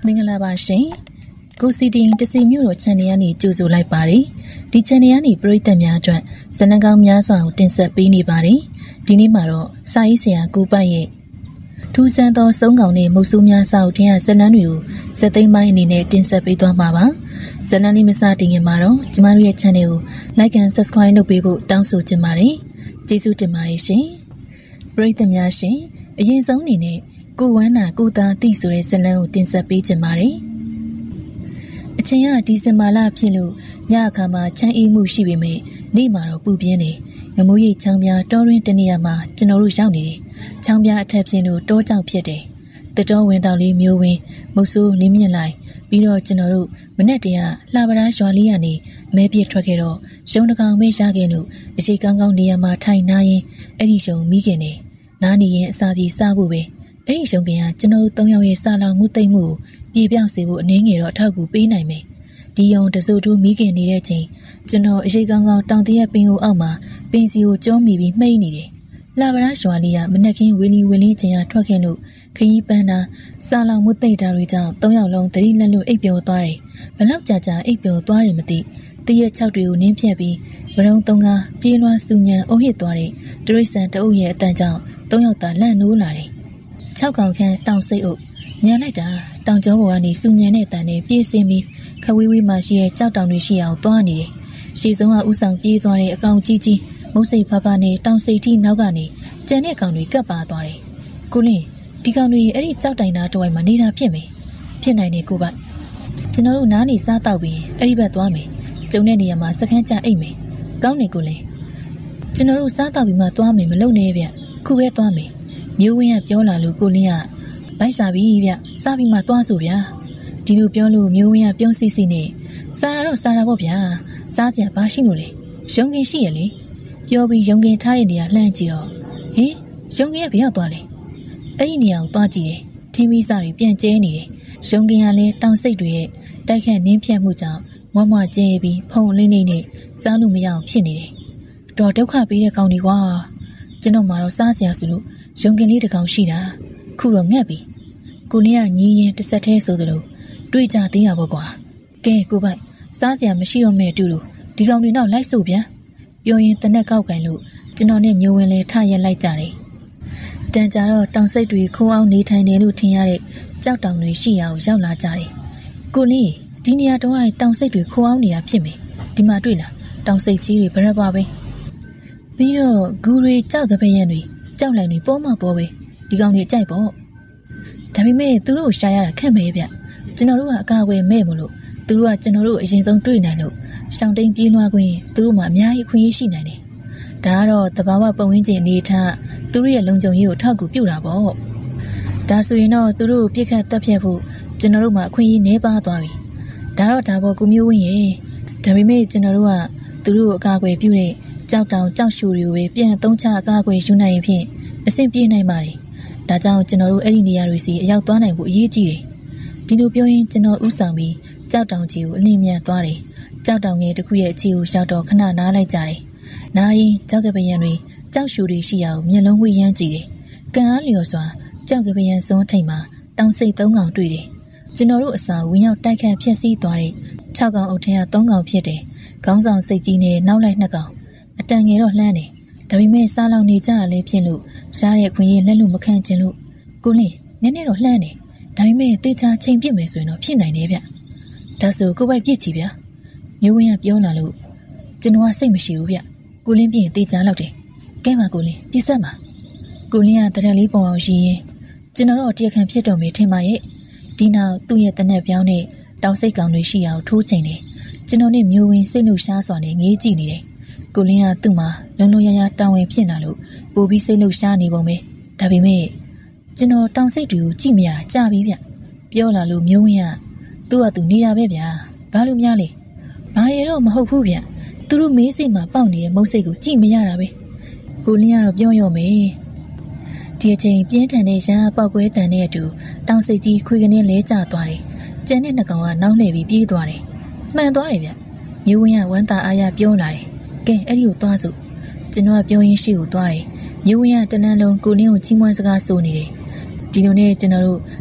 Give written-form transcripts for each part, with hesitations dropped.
မင်္ဂလာပါရှင်ကိုစီတင်တစီမျိုးတော် channel ကနေကြိုဆိုလိုက်ပါတယ်ဒီ channel ကနေပရိသတ်များအတွက်ဇာတ်လမ်းကောင်းများစွာကိုတင်ဆက်ပေးနေပါတယ်ဒီနေ့မှာတော့စာရေးဆရာကိုပိုက်ရဲ့ထူးဆန်းသောစုံကောင်နဲ့မုတ်ဆိုးများစာအုပ်ထင်းရဇာတ်လမ်းတွေကိုဇာတ်သိမ်းပိုင်းအနေနဲ့တင်ဆက်ပေးသွားမှာပါဇာတ်လမ်းလေးမစတင်ခင်မှာတော့ကျမတို့ရဲ့ channel ကို like and subscribe လုပ်ပေးဖို့တောင်းဆိုချင်ပါတယ်ကျေးဇူးတင်ပါတယ်ရှင်ပရိသတ်များရှင်အရင်ဆုံးအနေနဲ့ကိုဝမ်းနာကိုသားတိဆိုတဲ့ဇာတ်လမ်းကိုတင်ဆက်ပေးချင်ပါတယ်အချိန်ကဒီဇင်ဘာလဖြစ်လို့ညအခါမှာချမ်းအေးမှုရှိပေမဲ့နေ့မှာတော့ပူပြင်းနေငမိုးရိပ်ချောင်းပြားတောရင်းတနေရာမှာကျွန်တော်တို့ရောက်နေတယ်ချောင်းပြားအထက်ပြင်းလို့တောကြောက်ဖြစ်တယ်တတော်ဝင်တောင်လေးမျိုးဝင်းမုတ်ဆိုးလင်းမြင့်လိုက်ပြီးတော့ကျွန်တော်တို့မနေ့တည်းကလှပရားရွာလေးကနေမဲပြစ်ထွက်ခဲ့တော့ရုံတကောင်မေ့ရခဲ့လို့အရှိကောင်းကောင်းနေရာမှာထိုင်နာရင်အဲ့ဒီရုံမိခင်နေနားနေရင်အစာပြေစားဖို့ပဲအဲ့ဒီရုံကကျွန်တော်တို့၃ယောက်ရဲ့စာလောင်မှုသိမ့်မှုပြေပြောက်စေဖို့အနေငယ်တော့အထောက်အကူပေးနိုင်မယ်ဒီယုံတစိုးတို့မိခင်နေတဲ့ချိန်ကျွန်တော်အရှိကောင်းကောင်းတောင်တရက်ပင်ကိုအောက်မှာပင်စီကိုကျောမိပြီးမှိတ်နေတယ်လှပရားရွာလေးကမနက်ခင်းဝင်းလီဝင်းလင်းချိန်ကထွက်ခဲ့လို့ခရီးပန်းတာစာလောင်မှုသိမ့်တာတွေကြောင့်၃ယောက်လုံးသတိလက်လွတ်အိပ်ပျော်သွားတယ်ဘလောက်ကြာအိပ်ပျော်သွားတယ်မသိတရက်၆တွေကိုနင်းဖြတ်ပြီးဗရုံသုံးကားပြေးလွှားစူညံအုပ်ဟစ်သွားတဲ့တရိษံတအုပ်ရဲ့အတန်ကြောင့်၃ယောက်သာလန့်နိုးလာတယ်၆ကောင်ခန့်တောင်စိတ်အုပ်ညံလိုက်တာတောင်ကျောပေါ်ကနေစူညံတဲ့တန်နဲ့ပြေးစင်းပြီးခဝေးဝေးမှရှိတဲ့ကြောက်တောင်တွေရှိအောင်သွားနေတယ်ရှေ့ဆုံးကဥဆောင်ပြေးသွားတဲ့အကောင်ကြီးကြီးမုတ်စိတ်ဖဖနဲ့တောင်စိတ်ထိနောက်ကနေကျန်တဲ့ကောင်တွေကပ်ပါသွားတယ်ကိုလင်းဒီကောင်တွေအဲ့ဒီကြောက်တိုင်သားတဝိုက်မှာနေတာဖြစ်မယ်ဖြစ်နိုင်တယ်ကိုပိုက်ကျွန်တော်တို့နားနေစားတော့ပြီးအဲ့ဒီဘက်သွားမယ်ကျုံတဲ့နေရာမှာစခန်းချအိတ်မယ်ကောင်းနေကိုလင်းကျွန်တော်တို့စားတော့ပြီးမှသွားမယ်မလုံနဲ့ဗျခုပဲသွားမယ်မျိုးဝင်းကပြောလာလို့ကိုလင်းကဗိုက်စားပြီဗျစားပြီးမှသွားဆိုဗျာဒီလိုပြောလို့မျိုးဝင်းကပြုံးစီစီနဲ့စားတာတော့စားတာပေါ့ဗျာစားစရာဘာရှိလို့လဲရုံကင်ရှိရလေပြောပြီးရုံကင်ထားတဲ့နေရာလှမ်းကြည့်တော့ဟင်ရုံကင်ကဘယ်ရောက်သွားလဲအဲ့ဒီနေရာကိုသွားကြည့်တယ်ထင်းမီးစားတွေပြန်ကျဲနေတယ်ရုံကင်ကလည်းတောင်စိတ်တွေရဲ့တိုက်ခတ်နင်းဖြတ်မှုကြောင့်မွမွကျဲပြီးဖုံလင်းနေစားလို့မရအောင်ဖြစ်နေတယ်တော်ဒုက္ခပေးတဲ့ကောင်တွေကွာကျွန်တော်မှတော့စားစရာဆိုလို့ရုံကင်လေးတစ်ကောင်ရှိတာခုတော့ငတ်ပြီကိုလင်းကညီးရင်တစ်ဆက်သေးဆိုသလိုတွေ့ကြသေးတာပေါ့ကွာကဲကိုပိုက်စားစရာမရှိတော့မဲ့အတူတူဒီကောင်တွေတော့လိုက်စို့ဗျာပြောရင်တနက်ကောက်ကင်လို့ကျွန်တော်နဲ့မျိုးဝင်လဲထရက်လိုက်ကြတယ်တန်ကြတော့တောင်စိတ်တွေခိုးအောင်နေထိုင်တယ်လို့ထင်ရတဲ့ကြောက်တောင်တွေရှိရာကိုရောက်လာကြတယ်ကိုလင်းဒီနေရာတော့တောင်စိတ်တွေခိုးအောင်နေတာဖြစ်မယ်ဒီမှာတွေ့လားတောင်စိတ်ကြီးတွေဗရက်ပါပဲပြီးတော့ဂူတွေကြောက်ကပည့်ရန်တွေကြောက်လန့်တွေပေါ်မှပေါ်ပဲဒီကောင်တွေကြိုက်ပေါ့ဒါပေမဲ့သူတို့ရှာရတာခက်မယ်ဗျကျွန်တော်တို့ကအကာအကွယ်မဲ့မလို့သူတို့ကကျွန်တော်တို့အရင်ဆုံးတွေ့နိုင်လို့ရှောင်းတိန်ပြေးလွှားခွင့်သူတို့မှအများကြီးခွင့်ရရှိနိုင်တယ်ဒါကတော့တဘာဝပတ်ဝန်းကျင်အနေထားသူတို့ရဲ့လုံခြုံရေးကိုထောက်ကူပြုတာပေါ့ဒါဆိုရင်တော့သူတို့ကိုပြစ်ခတ်တက်ဖြတ်ဖို့ကျွန်တော်တို့မှအခွင့်အရေးနည်းပါးသွားပြီဒါတော့ဒါပေါ်ကိုမျိုးဝင်းရေဒါပေမဲ့ကျွန်တော်တို့ကသူတို့ကိုအကာအကွယ်ပြုတဲ့ကြောက်တောင်ကြောက်ရှူတွေကိုပဲပြန်သုံးချအကာအကွယ်ယူနိုင်ရင်ဖြင့်အဆင်ပြေနိုင်ပါတယ်ဒါကြောင့်ကျွန်တော်တို့အဲ့ဒီနေရာတွေစီအရောက်သွားနိုင်ဖို့အရေးကြီးတယ်ဒီလိုပြောရင်ကျွန်တော်ဥဆောင်ပြီးကြောက်တောင်ကြီးကိုအလင်းမြန်သွားတယ်ကြောက်တောင်ငယ်တစ်ခုရဲ့အခြေကိုရောက်တော့ခဏနားလိုက်ကြတယ်နားရင်ကြောက်ကပယံတွေကြောက်ရှူတွေရှိရာကိုမျက်လုံးဝှေ့ရမ်းကြည့်တယ်ကံအားလျော်စွာကြောက်ကပယံစုံထိတ်မှာတောင်စိတ်၃ကောင်တွေ့တယ်ကျွန်တော်တို့အစာဝင်ရောက်တိုက်ခတ်ဖျက်ဆီးသွားတဲ့6ကောင်အုပ်ထဲက3ကောင်ဖြစ်တယ်ခေါင်းဆောင်စိတ်ကြီးနဲ့နောက်လိုက်2ကောင်အတန်ငယ်တော့လှမ်းတယ်ဒါပေမဲ့စားလောင်နေကြရလဲဖြစ်လို့ရှားတဲ့ခွင့်ရလက်လို့မခံချင်လို့ကိုလင်းနည်းနည်းတော့လှမ်းတယ်ဒါပေမဲ့တေချာချိန်ပြစ်မယ်ဆိုရင်တော့ဖြစ်နိုင်တယ်ဗျဒါဆိုကိုပိုက်ပြစ်ချီဗျမျိုးဝင်းကပြောလာလို့ကျွန်တော်ကစိတ်မရှိဘူးဗျကိုလင်းပြင်းတေချာလောက်တယ်ကဲပါကိုလင်းပြစ်ဆက်ပါကိုလင်းကတရက်လေးပုံအောင်ရှိရင်ကျွန်တော်တော့တရားခံဖြစ်တော်မေထင်ပါရဲ့ဒီနောက်သူ့ရဲ့တနက်ပြောင်းနဲ့တောင်စိတ်ကောင်တွေရှိအောင်ထိုးချိန်တယ်ကျွန်တော်နဲ့မျိုးဝင်းစိတ်နှုတ်ရှားစွာနဲ့ငေးကြည့်နေတယ်ကိုလင်းကသူ့မှာလုံလုံရရတောင်းဝင်ဖြစ်လာလို့ပိုပြီးစိတ်နှုတ်ရှားနေပုံပဲဒါပေမဲ့ကျွန်တော်တောင်စိတ်တွေကိုကြည့်မရကြပြီဗျပြောလာလို့မျိုးဝင်းကသူ့ဟာသူနေတာပဲဗျာဘာလို့များလဲဘာရတော့မဟုတ်ဘူးဗျသူတို့မေးစိတ်မှာပေါက်နေတဲ့မုတ်စိတ်ကိုကြည့်မရတာပဲကိုလင်းကတော့ပြောရောမယ်ဒီအချိန်ပြင်းထန်တဲ့ရန်ပေါက်ကွဲတန်တဲ့အတူတောင်စိတ်ကြီးခွေကနေလဲကျသွားတယ်ကျန်တဲ့နှကောင်ကနောက်လှည့်ပြီးပြေးသွားတယ်မှန်သွားတယ်ဗျမျိုးဝင်းကဝမ်းသာအားရပြောလာတယ်ကဲအဲ့ဒီကိုသွားစို့ကျွန်တော်ကပြောရင်းရှိကိုသွားတယ်မျိုးဝင်းကတနန်းလုံးကိုလင်းကိုကြီးမွမ်းစကားဆိုနေတယ်ဒီလိုနဲ့ကျွန်တော်တို့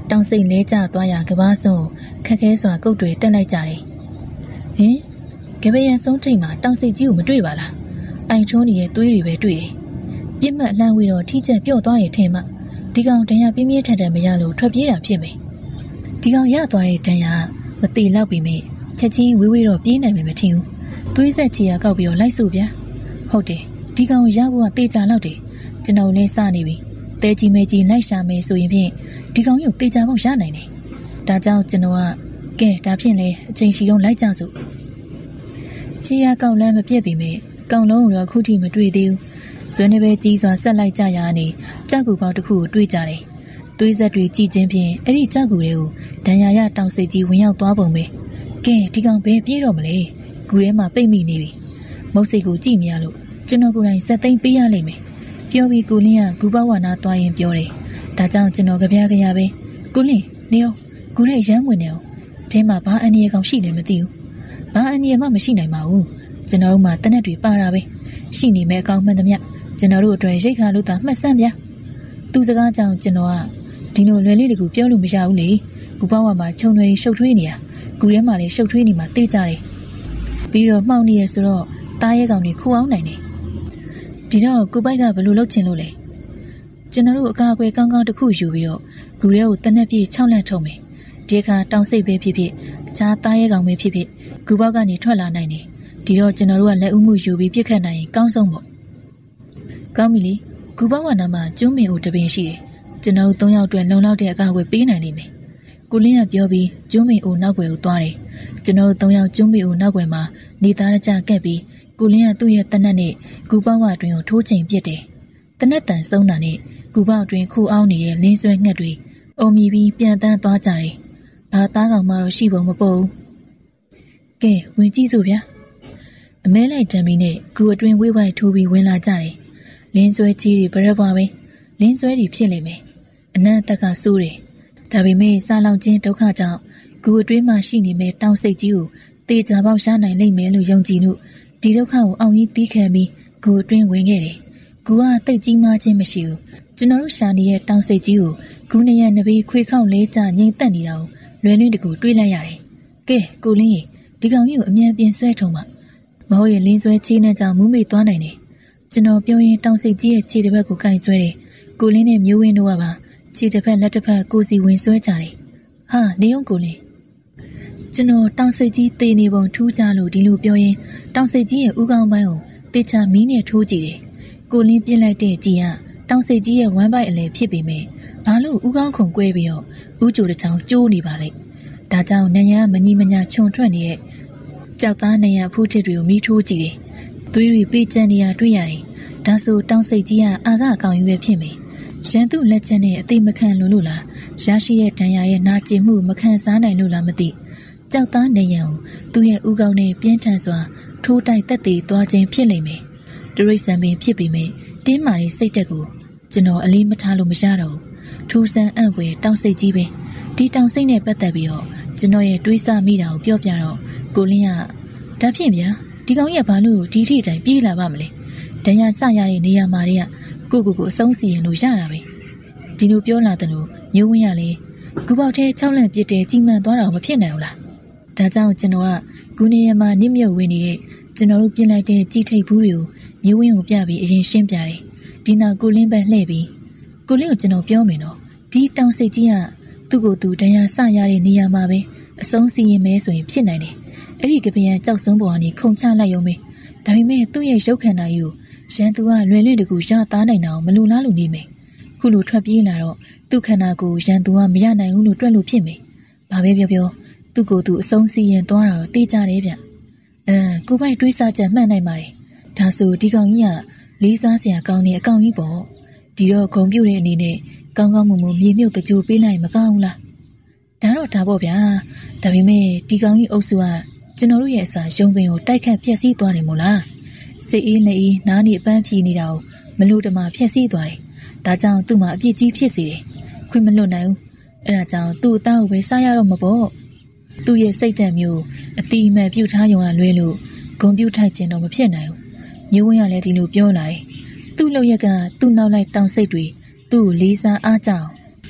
တောင်စိတ်လဲကျသွားရာကဘာဆုံးခက်ခဲစွာကုတ်တွေတက်လိုက်ကြတယ်ဟင်ကပရန်ဆုံးထိတ်မှာတောင်စိတ်ကြီးကိုမတွေ့ပါလားအိုင်ထုံးရဲ့သွေးတွေပဲတွေ့တယ်ပြစ်မှတ်လှမ်းဝေတော့ထိကျက်ပြော့သွားရဲ့ထင်မှဒီကောင်တန်ရပြင်းပြင်းထန်ထန်မရလို့ထွက်ပြေးတာဖြစ်မယ်ဒီကောင်ရသွားတဲ့တန်ရမတိလောက်ပြီမေချက်ချင်းဝေးဝေးတော့ပြေးနိုင်မယ်မထင်ဘူးသွေးဆက်ချီရကောက်ပြီးတော့လိုက်စို့ဗျာဟုတ်တယ်ဒီကောင်ရဖို့ကတေချာလောက်တယ်ကျွန်တော်လည်းစနေပြီတဲကြီးမဲကြီးလိုက်ရှာမယ်ဆိုရင်ဖြင့်ဒီကောင်ရုပ်တေချာပေါက်ရနိုင်တယ်ဒါကြောင့်ကျွန်တော်ကကဲဒါဖြင့်လေအချိန်ရှိတော့လိုက်ကြစို့ချီရကောက်လမ်းမပြက်ပြီမေကောင်လုံးတော့ခုထိမတွေ့သေးဘူးဆွေးနေပဲကြီးစွာဆက်လိုက်ကြရအနေကြောက်ကူပေါက်တစ်ခုကိုတွေ့ကြတယ်သွေးဆက်တွေကြည်ချင်းဖြင့်အဲ့ဒီကြောက်ကူတွေကိုဒဏ်ရာရတောင်စိတ်ကြီးဝင်ရောက်သွားပုံပဲကဲဒီကောင်ဘယ်ပြေးတော့မလဲကူထဲမှာပိတ်မိနေပြီမုတ်စိတ်ကိုကြည့်မရလို့ကျွန်တော်ကိုယ်တိုင်စက်သိမ်းပေးရလိမ့်မယ်ပြောပြီးကိုလင်းကဂူဘဝနာသွားရင်ပြောတယ်ဒါကြောင့်ကျွန်တော်ကြပြားကြရပဲကိုလင်းနေအောင်ဂူထဲရမ်းဝင်နေအောင်ထဲမှာဘာအန္တရာယ်ကောင်ရှိတယ်မသိဘူးဘာအန္တရာယ်မှမရှိနိုင်ပါဘူးကျွန်တော်တို့မှတနက်တွေပါတာပဲရှိနေမဲ့အကောင်မှန်သမျှကျွန်တော်တို့အတွက်ရိတ်ခါလို့သာမှတ်စမ်းဗျာသူစကားကြောင့်ကျွန်တော်ကဒီလိုလွယ်လေးတကူပြောလို့မရဘူးလေဂူဘဝမှာခြုံတွေရှုပ်ထွေးနေရဂူထဲမှာလည်းရှုပ်ထွေးနေမှတေးကြတယ်ပြီးတော့မှောက်နေရဆိုတော့တားရဲကောင်တွေခိုးအောင်နိုင်တယ်ဒီတော့ကိုပိုက်ကဘယ်လိုလုပ်ချင်လို့လဲကျွန်တော်တို့အကာအကွယ်ကောင်းကောင်းတစ်ခုယူပြီးတော့ဂူထဲကိုတနက်ပြည့်6လက်ထုံမယ်ဒီအခါတောင်စိတ်ပဲဖြစ်ဖြစ်အခြားတားရဲကောင်ပဲဖြစ်ဖြစ်ဂူဘောက်ကနေထွက်လာနိုင်တယ်ဒီတော့ကျွန်တော်တို့ကလက်ဦးမှုယူပြီးပြစ်ခတ်နိုင်ရင်ကောင်းဆုံးပေါ့ကောင်းပြီလေဂူဘောက်ဝနာမှာကျွန်းမင်ဦးတပင်ရှိတယ်ကျွန်တော်တို့3ယောက်အတွက်လုံလောက်တဲ့အကာအကွယ်ပေးနိုင်လိမ့်မယ်ကိုလင်းကပြောပြီးကျွန်းမင်ဦးနောက်ွယ်ကိုသွားတယ်ကျွန်တော်တို့3ယောက်ကျွန်းမင်ဦးနောက်ွယ်မှာနေသားကြကက်ပြီးကိုလင်းကသူ့ရဲ့တနက်နဲ့ဂူဘောက်ဝအတွင်းကိုထိုးချိန်ပြစ်တယ်တနက်တန်ဆုံးတာနဲ့ဂူဘောက်အတွင်းခူအောင်နေတဲ့လင်းဆွဲငှက်တွေအုံမြည်ပြီးပြန်တန်းသွားကြတယ်ဘာသားကောင်မှတော့ရှိပုံမပေါ်ဘူးကဲဝင်ကြည့်စို့ဗျာအမဲလိုက်တံမီနဲ့ဂူအတွင်းဝေးဝိုက်ထိုးပြီးဝင်လာကြတယ်လင်းဆွဲကြီးတွေဘရက်ပွားပဲလင်းဆွဲတွေဖြစ်လိမ့်မယ်အနံ့တက်ကစိုးတယ်ဒါပေမဲ့စားလောင်ခြင်းဒုက္ခကြောင့်ဂူအတွင်းမှာရှိနေမဲ့တောင်စိတ်ကြီးကိုတေချာပေါက်ရှားနိုင်လိမ့်မယ်လို့ယုံကြည်လို့ဒီဒုက္ခကိုအောင်ကြီးတီးခံပြီးဂူအတွင်းဝင်ခဲ့တယ်ဂူကတိတ်ကြီးမားခြင်းမရှိဘူးကျွန်တော်တို့ရှာနေတဲ့တောင်စိတ်ကြီးကိုဂူနဲ့ရနဘေးခွေခေါက်လဲကျငိမ့်တက်နေတာကိုလွယ်လွင်တကူတွေးလိုက်ရတယ်ကဲကိုလင်းကြီးဒီကောင်ကြီးကိုအမြန်ပြင်ဆွဲထုံပါမဟုတ်ရင်လင်းဆွဲချီးနဲ့ကြောင့်မူးမေ့သွားနိုင်တယ်ကျွန်တော်ပြောရင်တောင်စိတ်ကြီးရဲ့ခြေတစ်ဖက်ကိုကင်ဆွဲတယ်ကိုလင်းနဲ့မျိုးဝင်းတို့ကပါခြေတစ်ဖက်လက်တစ်ဖက်ကိုစီဝင်ဆွဲကြတယ်ဟာနေအောင်ကိုလင်းကျွန်တော်တောင်စိတ်ကြီးသေနေပုံထူးကြလို့ဒီလိုပြောရင်တောင်စိတ်ကြီးရဲ့ဥကောင်းပိုင်းကိုတေချာမီးနဲ့ထိုးကြည့်တယ်ကိုလင်းပြစ်လိုက်တဲ့ကြီးကတောင်စိတ်ကြီးရဲ့ဝမ်းပိုက်အလဲဖြစ်ပေမဲ့ဘာလို့ဥကောင်းခုန်ကွဲပြီးတော့ဥကြိုတစ်ချောင်းကျိုးနေပါလဲဒါကြောင့်နရံမညီမညာခြုံထွက်နေတဲ့ကြောက်သားနရံဖူးထစ်တွေကိုမီးထိုးကြည့်တယ်သွေးတွေပေးကျန်နေရတွေ့ရတယ်ဒါဆိုတောင်စိတ်ကြီးကအာကအကောင်ကြီးပဲဖြစ်မယ်ရန်သူလက်ချက်နဲ့အသိမခံလို့လားရရှိတဲ့ဒဏ်ရာရဲ့နာကျင်မှုမခံစားနိုင်လို့လားမသိကြောက်သားနေရန်ကိုသူ့ရဲ့ဥကောင်းနဲ့ပြင်းထန်စွာထိုးတိုက်တက်သေးသွားခြင်းဖြစ်လိမ့်မယ်တရိတ်ဆန်ပင်ဖြစ်ပေမဲ့တင်းမာတဲ့စိတ်တက်ကိုကျွန်တော်အလေးမထားလို့မရတော့ဘူးထူးဆန်းအံ့ဖွယ်တောင်စိတ်ကြီးပဲဒီတောင်စိတ်နဲ့ပတ်သက်ပြီးတော့ကျွန်တော်ရဲ့တွေးဆမိတာကိုပြောပြတော့ကိုလင်းကဒါဖြင့်ဗျာဒီကောင်ကြီးကဘာလို့ဒီထိတိုင်ပြေးလာပါမလဲဒဏ်ရာစရတဲ့နေရာမှာတည်းကကိုအဆုံးစီရင်လို့ရတာပဲဒီလိုပြောလာတယ်လို့မျိုးဝင်းရလေဂူပေါက်ထဲ6လန့်ပြစ်တယ်ကြီးမှန်သွားတာမဖြစ်နိုင်ဘူးလားဒါကြောင့်ကျွန်တော်ကဂူနေရမှာနစ်မြုပ်ဝင်နေတဲ့ကျွန်တော်တို့ပြင်လိုက်တဲ့ကြီးထိပ်ဘူးတွေကိုမျိုးဝင်းကိုပြပြီးအရင်ရှင်းပြတယ်ဒီနောက်ကိုလင်းပဲလှည့်ပြီးကိုလင်းကိုကျွန်တော်ပြောမယ်နော်ဒီတောင်စိတ်ကြီးကသူ့ကိုယ်သူဒဏ်ရာစရတဲ့နေရာမှာပဲအဆုံးစီရင်မဲဆိုရင်ဖြစ်နိုင်တယ်အဲ့ဒီကပယံကြောက်စုံပေါ်ကနေခုန်ချလိုက်ရုံပဲဒါပေမဲ့သူ့ရဲ့ရုပ်ခန္ဓာကြီးကိုရန်သူကလွယ်လွယ်တကူရသားနိုင်တာကိုမလိုလားလို့နေမယ်ခုလိုထွက်ပြေးလာတော့သူ့ခန္ဓာကိုရန်သူကမရနိုင်ဘူးလို့တွက်လို့ဖြစ်မယ်ဘာပဲပြောပြောသူ့ကိုယ်သူအဆုံးစီရင်သွားတာတော့တေးကြတယ်ဗျကိုပိုက်တွေးစားချက်မှတ်နိုင်ပါတယ်ဒါဆိုဒီကောင်ကြီးကလေးစားစရာကောင်းတဲ့အကောင်ကြီးပေါ့ဒီတော့ဂုံပြုတ်တဲ့အနေနဲ့ကောင်းကောင်းမွန်မွန်မြေမြုပ်တကြိုပေးလိုက်မကောင်းဘူးလားဒါတော့ဒါပေါ့ဗျာဒါပေမဲ့ဒီကောင်ကြီးအုပ်စုကကျွန်တော်တို့ရဲ့အစာရုံပင်ကိုတိုက်ခတ်ဖျက်ဆီးသွားတယ်မို့လားစိတ်အေးလက်အေးနားနေအပန်းဖြီနေတာကိုမလို့တမဖျက်ဆီးသွားတယ်ဒါကြောင့်သူ့မှာအပြစ်ကြီးဖြစ်စေတယ်ခွင့်မလွတ်နိုင်ဘူးအဲ့ဒါကြောင့်သူ့အသားကိုပဲစားရတော့မှာပေါ့သူ့ရဲ့စိတ်ဓာတ်မျိုးအတိအမှန်ပြုတ်ထားရုံကလွဲလို့ဂုံပြုတ်ထိုက်ခြင်းတော့မဖြစ်နိုင်ဘူးမျိုးဝင်းကလည်းဒီလိုပြောလာတယ်သူ့လောက်ရက်ကသူ့နောက်လိုက်တောင်စိတ်တွေသူ့ကိုလေးစားအားကြောင်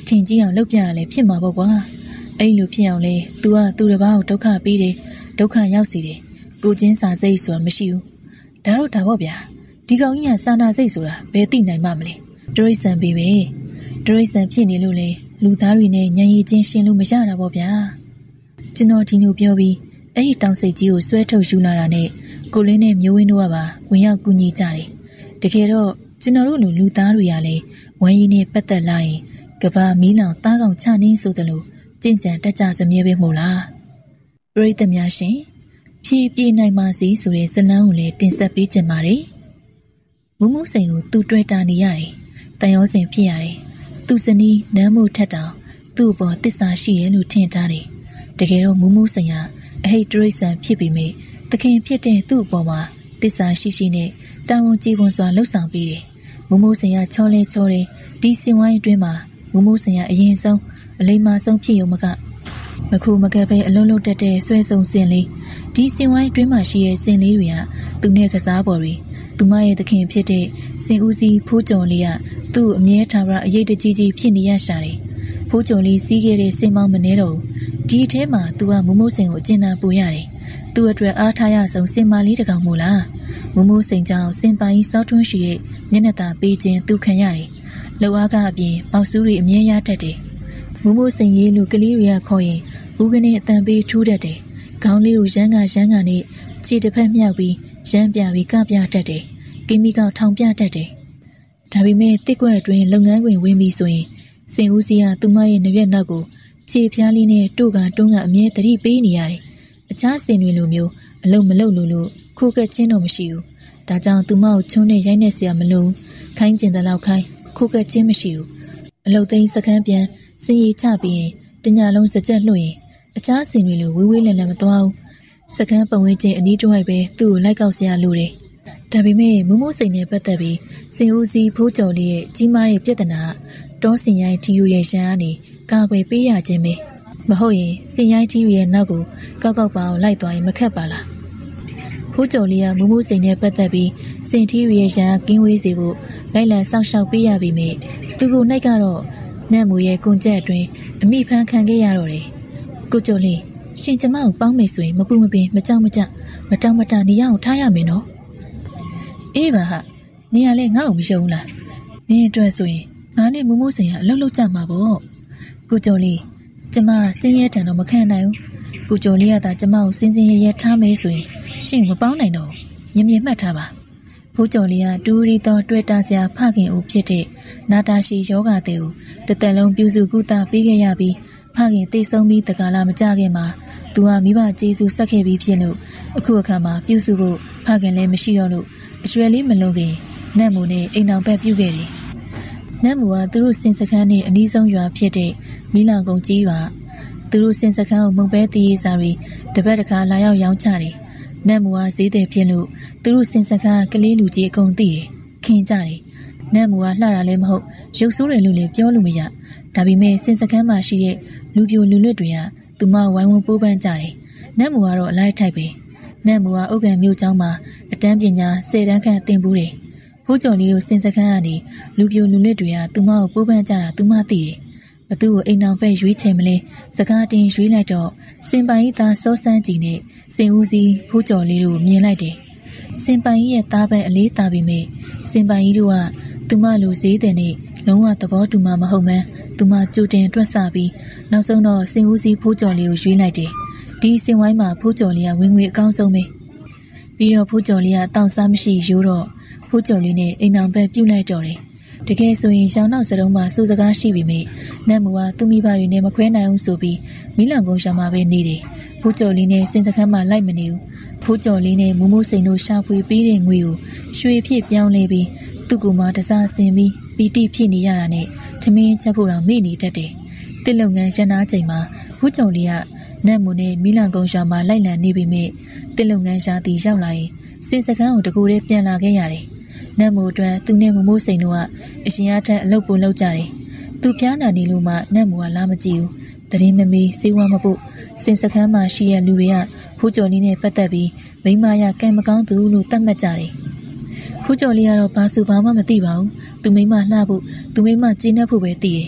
ထင်ကြီးအောင်လုပ်ပြရလဲဖြစ်မှာပေါ့ကွာအဲ့လိုဖြစ်အောင်လဲသူကသူ့တစ်ပါးကိုဒုက္ခပေးတယ်ဒုက္ခရောက်စီတယ်ကိုချင်းစာစိတ်ဆိုတာမရှိဘူးဒါတော့ဒါပေါ့ဗျာဒီကောင်ကြီးကစာနာစိတ်ဆိုတာဘယ်သိနိုင်မှမလဲတရိษံပေးပဲတရိษံဖြစ်နေလို့လေလူသားတွေနဲ့ညံရည်ချင်းရှင်းလို့မရတာပေါ့ဗျာကျွန်တော်ဒီလိုပြောပြီးအဲ့ဒီတောင်စိတ်ကြီးကိုဆွဲထုတ်ယူလာတာနဲ့ကိုလင်းနဲ့မျိုးဝင်းတို့ကပါဝင်ရောက်ကူညီကြတယ်တကယ်တော့ကျွန်တော်တို့လူသားတွေကလည်းဝမ်းရည်နဲ့ပတ်သက်လာရင်ကဘာမီးလောင်သားကောင်ချနှင်းဆိုသလိုကြင်ကြံတက်ကြစမြဲပဲမို့လားပရိသတ်များရှင်ဖြည်းပြေးနိုင်ပါစေဆိုတဲ့ဇလန်းကိုလည်းတင်ဆက်ပေးခြင်းပါတယ်မူးမူးစိန်ကိုသူ့တွေ့တာနေရတယ်တန်ရောစင်ဖြစ်ရတယ်သူ့ဇနီးနမ်းမှုထက်တောင်သူ့ဘောတစ္ဆာရှိရဲ့လို့ထင်ထားတယ်တကယ်တော့မူးမူးစိန်ကအဟိတ်တရိษံဖြစ်ပေမဲ့သခင်ဖြစ်တဲ့သူ့အပေါ်မှာတစ္ဆာရှိနဲ့တာဝန်ကြီးပွန်စွာလှုပ်ဆောင်ပေးတယ်မူးမူးစိန်ကချောလဲချောတယ်ဒီစင်ဝိုင်းအတွင်းမှာမူးမူးစိန်ကအရင်ဆုံးအလိမ္မာဆုံးဖြစ်ရုံမကမခုမကပ်ပဲအလုံးလုံးတက်တဲ့ဆွဲဆုံစင်လေးဒီစင်ဝိုင်းအတွင်းမှာရှိတဲ့စင်လေးတွေကသူနဲ့ကစားပေါ်တွေသူမရဲ့သခင်ဖြစ်တဲ့စင်ဦးစီးဖိုးကျော်လေးကသူ့အမြဲထားရအရေးတကြီးကြီးဖြစ်နေရရှာတယ်ဖိုးကျော်လေးစီးခဲ့တဲ့စင်မောင်းမနေတော့ဒီအထဲမှာသူကမူးမူးစိန်ကိုအကျဉ်းနာပူရတယ်သူ့အတွက်အားထားရဆုံးစင်မာလေးတကောင်မို့လားမူးမူးစိန်ကြောင့်စင်ပိုင်စောထွန်းရှိရဲ့မျက်နှာသာပေးခြင်းသူခံရတယ်လောက်အားကအပြင်ပေါက်ဆူးတွေအမြဲရတတ်တယ်မူးမူးစိန်ရေးလူကလေးတွေကခေါ်ရင်ဘူးကနေအတန်ပေးထူးတတ်တယ်ခေါင်းလေးကိုရမ်းကနဲ့ခြေတစ်ဖက်မြောက်ပြီးရမ်းပြပြီးကပြတတ်တယ်ကီမီကောက်ထောင်ပြတတ်တယ်ဒါပေမဲ့တစ်ကွက်အတွင်းလုပ်ငန်းခွင်ဝင်ပြီးဆိုရင်စင်ဦးစီးကသူမရဲ့နရွက်နောက်ကိုခြေဖျားလေးနဲ့တို့ကတွန်းကအမြဲတတိပေးနေရတယ်အခြားစင်တွေလိုမျိုးအလုံးမလုံးလို့ခိုးကက်ချင်းတော့မရှိဘူးဒါကြောင့်သူမကိုချွန်းနဲ့ရိုက်နေเสียမလို့ခိုင်းကျင်တဲ့လောက်ခိုင်းခိုးကက်ချင်းမရှိဘူးအလုတ်သိမ်းစခန်းပြန်စင်ရီချပြီးရင်တညလုံးစကြက်လွှင့်ရင်အခြားစင်တွေလိုဝေးဝေးလည်လည်မသွားဘူးစခန်းပတ်ဝန်းကျင်အနီးတစ်ဝိုက်ပဲသူ့ကိုလိုက်ကောက်เสียလို့တယ်ဒါပေမဲ့မူးမူးစိန်နဲ့ပတ်သက်ပြီးစင်ဦးစီးဖိုးကျော်လေးရဲ့ကြီးမားတဲ့ပြဿနာတောစင်ရိုင်းထီယူရဲ့ရှမ်းကနေကာကွယ်ပေးရခြင်းပဲမဟုတ်ရင်စင်ရိုင်းထီယူရဲ့နောက်ကိုကောက်ပါအောင်လိုက်သွားရင်မခက်ပါလားဖိုးကျော်လေးကမူးမူးစိန်နဲ့ပတ်သက်ပြီးစင်ထီယူရဲ့ရှမ်းကင်းဝေးစေဖို့လိုက်လံစောင့်ရှောက်ပေးရပေမဲ့သူကိုနှိုက်ကတော့နတ်မူရဲ့ကွန်ကျက်အတွင်းအမိဖမ်းခံခဲ့ရတော့တယ်ကိုကျော်လေးရှင်ကျမကိုပေါင်းမယ်ဆိုရင်မပူမပင်မကြောက်မကြမတောင်းမတနေရအောင်ထားရမယ်နော်အေးပါဟာနေရလဲငါ့ကိုမယုံလားနင်းအတွက်ဆိုရင်ငါနဲ့မူးမူးစိန်ကအလုပ်လုပ်ကြမှာပေါ့ကိုကျော်လေးကျမစင်းရဲတံတော့မခံနိုင်ဘူးကိုကျော်လေးကသာကျမကိုစင်းရဲထားမယ်ဆိုရင်ရှင်မပေါင်းနိုင်တော့မြင်မှတ်ထားပါဖိုးကျော်လေးကတူရီတော်တွေ့တာစရာဖခင်ဦးဖြစ်တဲ့နာတာရှိယောဂတဲ့ကိုတသက်လုံးပြုစုကုသပေးခဲ့ရပြီးဖခင်တိတ်ဆုံးပြီးတကားလာမကြခင်မှာသူကမိဘကျေးဇူးဆက်ခဲ့ပြီးဖြစ်လို့အခုအခါမှာပြုစုဖို့ဖခင်လည်းမရှိတော့လို့အရွယ်လေးမလုံးခင်နတ်မူနဲ့အိမ်အောင်ဘက်ပြုတ်ခဲ့တယ်နတ်မူကသူတို့စင်စခန်းနဲ့အနီးဆုံးရွာဖြစ်တဲ့မီးလောင်ကုန်းကြီးရွာသူတို့စင်စခန်းကိုမုံပဲတည်ရစာပြီးတပတ်တစ်ခါလာရောက်ရောင်းချတယ်နတ်မူကဈေးတယ်ဖြစ်လို့သူတို့စင်စခန်းကလေးလူကြီးအကုန်သိတယ်ခင်ကြတယ်နတ်မူကလှတာလည်းမဟုတ်ရုပ်ဆိုးတယ်လို့လည်းပြောလို့မရဒါပေမဲ့စင်စခန်းမှာရှိတဲ့လူပြိုလူလွတ်တွေကသူမဝိုင်းဝန်းပိုးပန်းကြတယ်နတ်မူကတော့အလိုက်ထိုက်ပဲနတ်မူကဥက္ကံမြို့ကျောင်းမှာအတန်းပညာ10တန်းခန့်သင်ဘူးတယ်ဖိုးကျော်လေးတို့စင်စခန်းကနေလူပြိုလူလွတ်တွေကသူမကိုပိုးပန်းကြတာသူမသိတယ်ဘသူ့ကိုအိမ်အောင်ပဲရွေးချယ်မလဲစကားတင်ရွေးလိုက်တော့စင်ပိုင်ကြီးသားစောစန်းကြီးနဲ့စင်ဦးစီးဖိုးကျော်လေးတို့မြင်လိုက်တယ်စင်ပိုင်ကြီးရဲ့သားပဲအလေးသားပေမဲ့စင်ပိုင်ကြီးတို့ကသူမလိုဈေးတယ်နဲ့လုံးဝသဘောတူမှာမဟုတ်မှန်းသူမကြိုတင်တွက်ဆပြီးနောက်ဆုံးတော့စင်ဦးစီးဖိုးကျော်လေးကိုရွေးလိုက်တယ်ဒီစင်ဝိုင်းမှာဖိုးကျော်လေးကဝင်ငွေအကောင်းဆုံးပဲပြီးတော့ဖိုးကျော်လေးကတောင်စားမရှိရိုးတော့ဖိုးကျော်လေးနဲ့အိမ်အောင်ပဲပြုတ်လိုက်တော့တယ်တကယ်ဆိုရင်ရောင်နောက်စတုံးမှာစူစကားရှိပြီမေနတ်မူကသူ့မိဘတွေနဲ့မခွဲနိုင်ဘူးဆိုပြီးမီးလောင်ကုန်းရှာမှာပဲနေတယ်ဖိုးကျော်လေးနဲ့စင်စခန်းမှာလိုက်မနေဘူးဖိုးကျော်လေးနဲ့မူးမူးစိန်တို့ရှာဖွေပေးတဲ့ငွေကိုရွှေဖြစ်ပြောင်းလဲပြီးသူ့ကူမှာတစားဆင်ပြီးပီတိဖြစ်နေရတာနဲ့ထမင်းချက်ဖို့တော့မိနေတတ်တယ်တစ်လုပ်ငန်းရန်နာချိန်မှာဖိုးကျော်လေးကနတ်မူနဲ့မီးလောင်ကုန်းရှာမှာလိုက်လံနေပြီမေတစ်လုပ်ငန်းရှာတီရောက်လာရင်စင်စခန်းကိုတကူတည်းပြန်လာခဲ့ရတယ်နတ်မိုးအတွက်သူနဲ့မမိုးစိန်တို့ကအရှင်အားထက်အလုပ်ပိုလုပ်ကြတယ်။သူပြားနာနေလို့မှနတ်မိုးကလာမကြည့်ဘူး။တရင်မမေးစေဝါမပုတ်စင်စခန်းမှာရှိတဲ့လူတွေကဖိုးကျော်လေးနဲ့ပတ်သက်ပြီးမိမရကံမကောင်းသူလို့သတ်မှတ်ကြတယ်။ဖိုးကျော်လေးကတော့ဘာစုဘာမှမသိပါဘူး။သူမိမလှဖို့သူမိမကျင်းတတ်ဖို့ပဲသိတယ်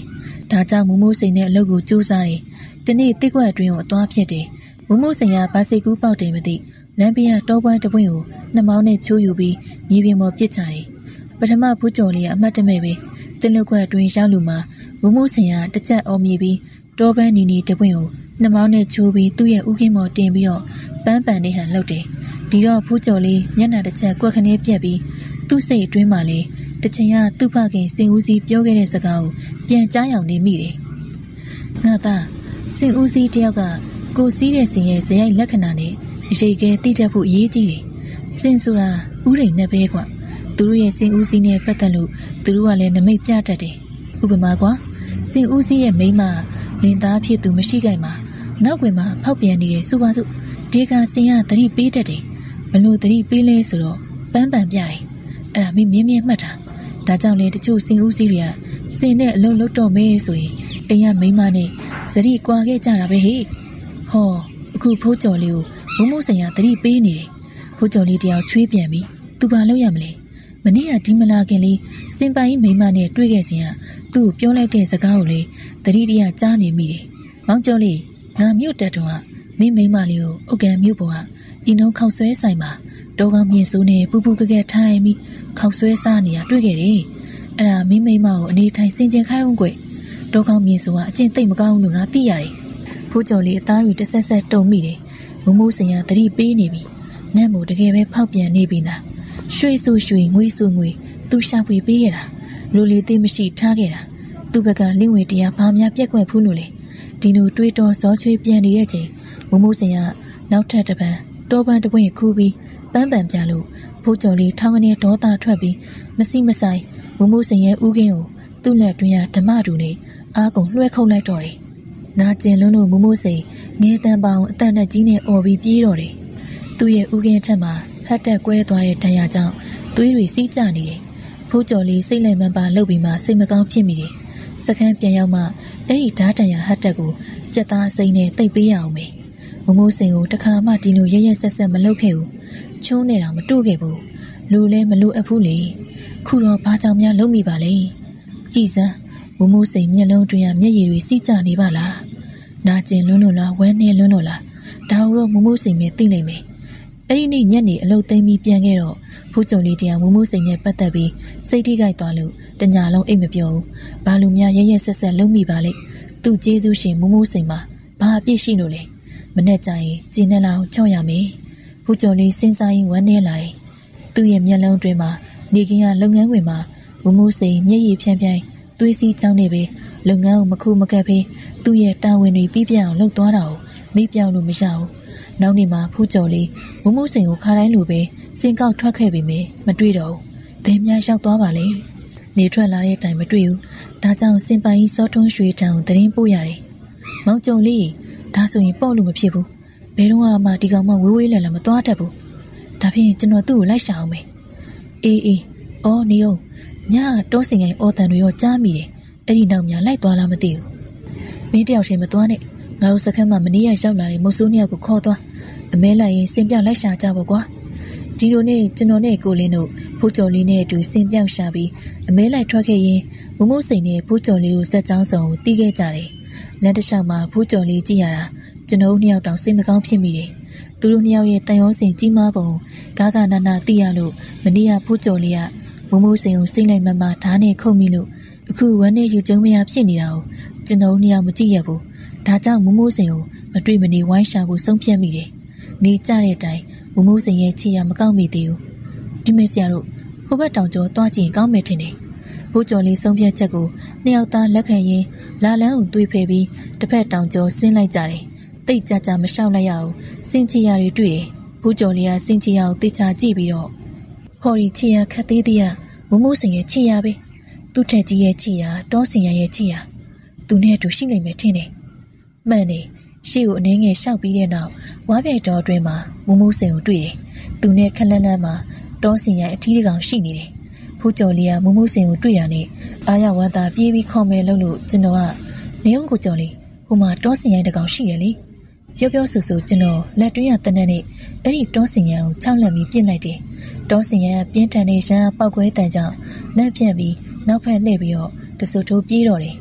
ဒါကြောင့်မမိုးစိန်နဲ့အလုပ်ကိုကြိုးစားတယ်တနေ့တိကွက်အတွင်းကိုအသွားဖြစ်တယ်မမိုးစိန်ကဘာစိတ်ကူးပေါက်တယ်မသိလမ်းပြတောပွားတပွင့်ကိုနှမောင်းနဲ့ချိုးယူပြီးမြေပြင်ပေါ်ပစ်ချတယ်ပထမဖူးကျော်လေးကအမှတ်တမဲ့ပဲတင်းလုတ်ကွက်အတွင်းရောက်လူမှာမမိုးစိန်ကတစ်ချက်အော်မြေပြီးတောပန်းနီနီတပွင့်ကိုနှမောင်းနဲ့ချိုးပြီးသူ့ရဲ့ဥခင်းပေါ်တင်ပြီးတော့ပန်းပန်နေဟန်လှုပ်တယ်ဒီတော့ဖူးကျော်လေးမျက်နှာတစ်ချက်ကွက်ခနဲပြက်ပြီးသူ့စိတ်အတွင်းမှာလေတချင်ကသူ့ဖခင်စင်ဦးစီးပြောခဲ့တဲ့စကားကိုပြန်ကြားရောက်နေမိတယ်ငါသားစင်ဦးစီးတယောက်ကကိုစီးတဲ့စင်ရဲ့ဇယိုက်လက္ခဏာနဲ့အရေးကဲတိတတ်ဖို့အရေးကြီးတယ်စင်ဆိုတာဥရိနဲ့ပဲကွာသူတို့ရဲ့စင်ဦးစီးနဲ့ပတ်သက်လို့သူတို့ကလည်းနမိတ်ပြတတ်တယ်ဥပမာကွာစင်ဦးစီးရဲ့မိန်းမလင်သားဖြစ်သူမရှိကြမှာနောက်ွယ်မှာဖောက်ပြန်နေတယ်ဆိုပါစို့ဒီကစင်ကသတိပေးတတ်တယ်ဘလို့သတိပေးလဲဆိုတော့ပန်းပန်ပြတယ်အဲ့ဒါမင်းမြင်းမြင်းမှတ်တာဒါကြောင့်လေတချို့စင်ဦးစီးတွေကစင်နဲ့အလုံးလုံးတော့မဲဆိုရင်အိမ်ကမိန်းမနဲ့စရိကွာခဲ့ကြတာပဲဟေ့ဟောအခုဖိုးကျော်လေးကိုမမိုးဆိုင်ရာသတိပေးနေတယ်ဖိုးကျော်လေးတယောက်ချွေးပြန်ပြီးသူဘာလုပ်ရမလဲမနေ့ကဒီမလာခင်လေးစင်ပိုင်မိန်းမနဲ့တွေ့ခဲ့စဉ်ကသူ့ကိုပြောလိုက်တဲ့စကားကိုလေသတိတရကြားနေမိတယ်မောင်ကျော်လေးငါမြို့တက်တော့မင်းမိန်းမလေးကိုအုတ်ကန်မြို့ပေါ်ကအင်းနှုံးခောက်ဆွဲဆိုင်မှာတောကောင်းမြင်စိုးနဲ့ပူပူကကက်ထိုင်ပြီးခောက်ဆွဲစားနေတာတွေ့ခဲ့တယ်အဲ့ဒါမင်းမိန်းမကိုအနေထိုင်စင်ကြင်ခိုင်းအောင်ကွတောကောင်းမြင်စိုးကအကျင့်သိမ့်မကောင်းလို့ငါသိရတယ်ဖိုးကျော်လေးအသားတွေတစ်ဆက်ဆက်တုံမိတယ်မမိုးစင်ရသတိပေးနေပြီနတ်မို့တကယ်ပဲဖောက်ပြန်နေပြီလားရွှေဆိုရွှေငွေဆိုငွေသူရှာဖွေပေးခဲ့တာလူလီသိမရှိထားခဲ့တာသူ့ဘက်ကလင်းဝေတရားဘာများပြက်ကွက်ဖူးလို့လေဒီလိုတွေးတော်စောချွေးပြန်နေတဲ့ချိန်မမိုးစင်ရနောက်ထပ်တစ်ပန်းတောပန်းတစ်ပွင့်ခူးပြီးပန်းပန်ပြလို့ဖိုးကျော်လေးထောင်းကနေဒေါသထွက်ပြီးမစီမဆိုင်မမိုးစင်ရဲ့ဥကင်းကိုသူ့လက်တွင်ရဓမ္မတူနေအားကုန်လွှဲခုတ်လိုက်တော့တယ်နာကျင်လွန်းလို့မမိုးစိန်ငဲတန်းပေါင်းအတန်နဲ့ကြီးနဲ့អော်ပြီးပြေးတော့တယ်သူ့ရဲ့ဥကင်းထက်မှာဟတ်တက်ကွဲသွားတဲ့ဒဏ်ရာကြောင့်သွေးတွေစီးကျနေတယ်ဖိုးကျော်လေးစိတ်လိုက်မှန်ပါလှုပ်ပြီးမှစိတ်မကောင်းဖြစ်မိတယ်စခန်းပြန်ရောက်မှအဲ့ဒီဓာတ်တန်ရာဟတ်တက်ကိုကြက်သားစိမ့်နဲ့တိတ်ပေးရအောင်မေမမိုးစိန်ကိုတခါမှဒီလိုရရဆက်ဆက်မလုပ်ခဲ့ဘူးချိုးနေတော့မတို့ခဲ့ဘူးလူလည်းမလူအပ်ဘူးလေခုတော့ဘာကြောင့်များလုံးမိပါလဲကြည်စမ်းမမိုးစိန်မျက်လုံးတွင်မျက်ရည်တွေစီးကျနေပါလားနာကျင်လွန်းလို့လားဝမ်းနေလွန်းလို့လားဒါတော့မမိုးစိန်ပဲသိနိုင်မယ်အဲ့ဒီနေ့ညနေအလုပ်သိမ်းပြီးပြန်ခဲ့တော့ဖိုးကြုံလေးတရားမမိုးစိန်နဲ့ပတ်သက်ပြီးစိတ်ထိခိုက်သွားလို့တညာလုံးအိတ်မပြောဘူးဘာလို့များရရဆက်ဆက်လုံးမိပါလိမ့်သူ့ကျေးဇူးရှင်မမိုးစိန်မှာဘာအပြစ်ရှိလို့လဲမနဲ့ကြရင်ကျင်းနဲ့လာအောင်ချော့ရမယ်ဖိုးကြုံလေးစဉ်းစားရင်ဝမ်းနေလာတယ်သူ့ရဲ့မျက်လုံးတွင်မှာနေကင်းကလုပ်ငန်းခွင်မှာမမိုးစိန်မျက်ရည်ဖြန်းဖြန်းသွေးစီးချောင်းနေပဲလုပ်ငန်းကိုမခုမကပ်ဖေးသူ့ရဲ့တာဝန်တွေပြီးပြအောင်လုပ်သွားတာကိုမေ့ပြောင်းလို့မရဘူးနောက်နေ့မှာဖူးကျော်လေးမမိုးစိန်ကိုခါတိုင်းလိုပဲစင်ကောက်ထွက်ခဲ့ပေမယ့်မတွေ့တော့ဘူးဘယ်များရောက်သွားပါလဲနေထွက်လာတဲ့အတိုင်းမတွေ့ဘူးဒါကြောင့်စင်ပိုင်ကြီးစောထွန်းရွှေထံကိုသတင်းပို့ရတယ်မောင်ကျုံလေးဒါဆိုရင်ပေါ့လို့မဖြစ်ဘူးဘယ်တော့မှဒီကောင်မဝေးဝေးလဲလဲမသွားတတ်ဘူးဒါဖြင့်ကျွန်တော်သူ့ကိုလိုက်ရှာအောင်မယ်အေးအော်နေအောင်ညတောစင်ငယ်အော်တန်တွေရောကြားမိတယ်အဲ့ဒီနောက်များလိုက်သွားလားမသိဘူးမင်းတယောက်တည်းမသွားနဲ့ငါတို့စခန်းမှာမနေ့ကရောက်လာတဲ့မုတ်ဆိုးနှစ်ယောက်ကိုခေါ်သွားအမဲလိုက်ရင်စင်ပြောက်လိုက်ရှာကြပါကွာဒီလိုနဲ့ကျွန်တော်နဲ့ကိုလင်းတို့ဖိုးကျော်လေးနဲ့အတူစင်ပြောက်ရှာပြီးအမဲလိုက်ထွက်ခဲ့ရင်မမိုးစိန်နဲ့ဖိုးကျော်လေးတို့စက်ကြောင်းစုံကိုတီးခဲ့ကြတယ်လက်တစ်လျှောက်မှာဖိုးကျော်လေးကြည့်ရတာကျွန်တော်နှစ်ယောက်တောင်စိတ်မကောင်းဖြစ်မိတယ်သူတို့နှစ်ယောက်ရဲ့တန်ရုံးစင်ကြီးမားပုံကားကနာနာသိရလို့မနေ့ကဖိုးကျော်လေးကမမိုးစိန်ကိုစိတ်လိုက်မှန်မှဓာတ်နဲ့ခုတ်မိလို့အခုဝမ်းနဲ့ယူကျုံမရဖြစ်နေတာကိုကျွန်တော်နှစ်ယောက်မကြည့်ရဘူးဒါကြောင့်မမိုးစိန်ကိုမတွေ့မနေဝိုင်းရှာဖို့ဆုံးဖြတ်မိတယ်နေကြတဲ့အတိုင်းမမိုးစိန်ရဲ့ချီရမကောက်မိသေးဘူးဒီမေဆရာတို့ဟိုဘက်တောင်ကျော်တွားကြည့်ရင်ကောင်းမယ်ထင်တယ်ဘိုးကျော်လေးဆုံးဖြတ်ချက်ကိုနှစ်ယောက်သားလက်ခံရင်းလာလန်းကိုတွေးဖယ်ပြီးတစ်ဖက်တောင်ကျော်ဆင်းလိုက်ကြတယ်တိတ်ကြကြမလျှောက်လိုက်ရအောင်စင်ချီရတွေတွေ့တယ်ဘိုးကျော်လေးကစင်ချီရကိုတေချာကြည့်ပြီးတော့ဟော်ဒီချီရခက်သေးသေးရမမိုးစိန်ရဲ့ချီရပဲသူ့ထက်ကြီးရဲ့ချီရတောစင်ရရဲ့ချီရသူနဲ့အတူရှိနေမယ်ထင်တယ်မှန်တယ်ရှေ့ကိုအနေငယ်ရှောက်ပြီးတဲ့နောက်ဝါးပြိုက်တော်အတွင်းမှာမမိုးစိန်ကိုတွေ့တယ်သူနဲ့ခက်လန်းလန်းမှာတောစင်ရအထီးတကောင်ရှိနေတယ်ဖိုးကျော်လေးကမမိုးစိန်ကိုတွေ့ရနဲ့အားရဝမ်းသာပြေးပြီးခေါ်မယ်လို့ကျွန်တော်ကနေုံကိုကျော်လေးဟိုမှာတောစင်ရတကောင်ရှိတယ်လေပြောပြောဆိုဆိုကျွန်တော်လက်တွင်းရတနက်နဲ့အဲ့ဒီတောစင်ရကိုချောက်လက်ပြီးပြစ်လိုက်တယ်တောစင်ရပြင်းထန်တဲ့ရန်ပောက်ခွဲတန်ကြောင့်လက်ပြန့်ပြီးနောက်ဖက်လှည့်ပြီးတော့တဆူထိုးပြေးတော့တယ်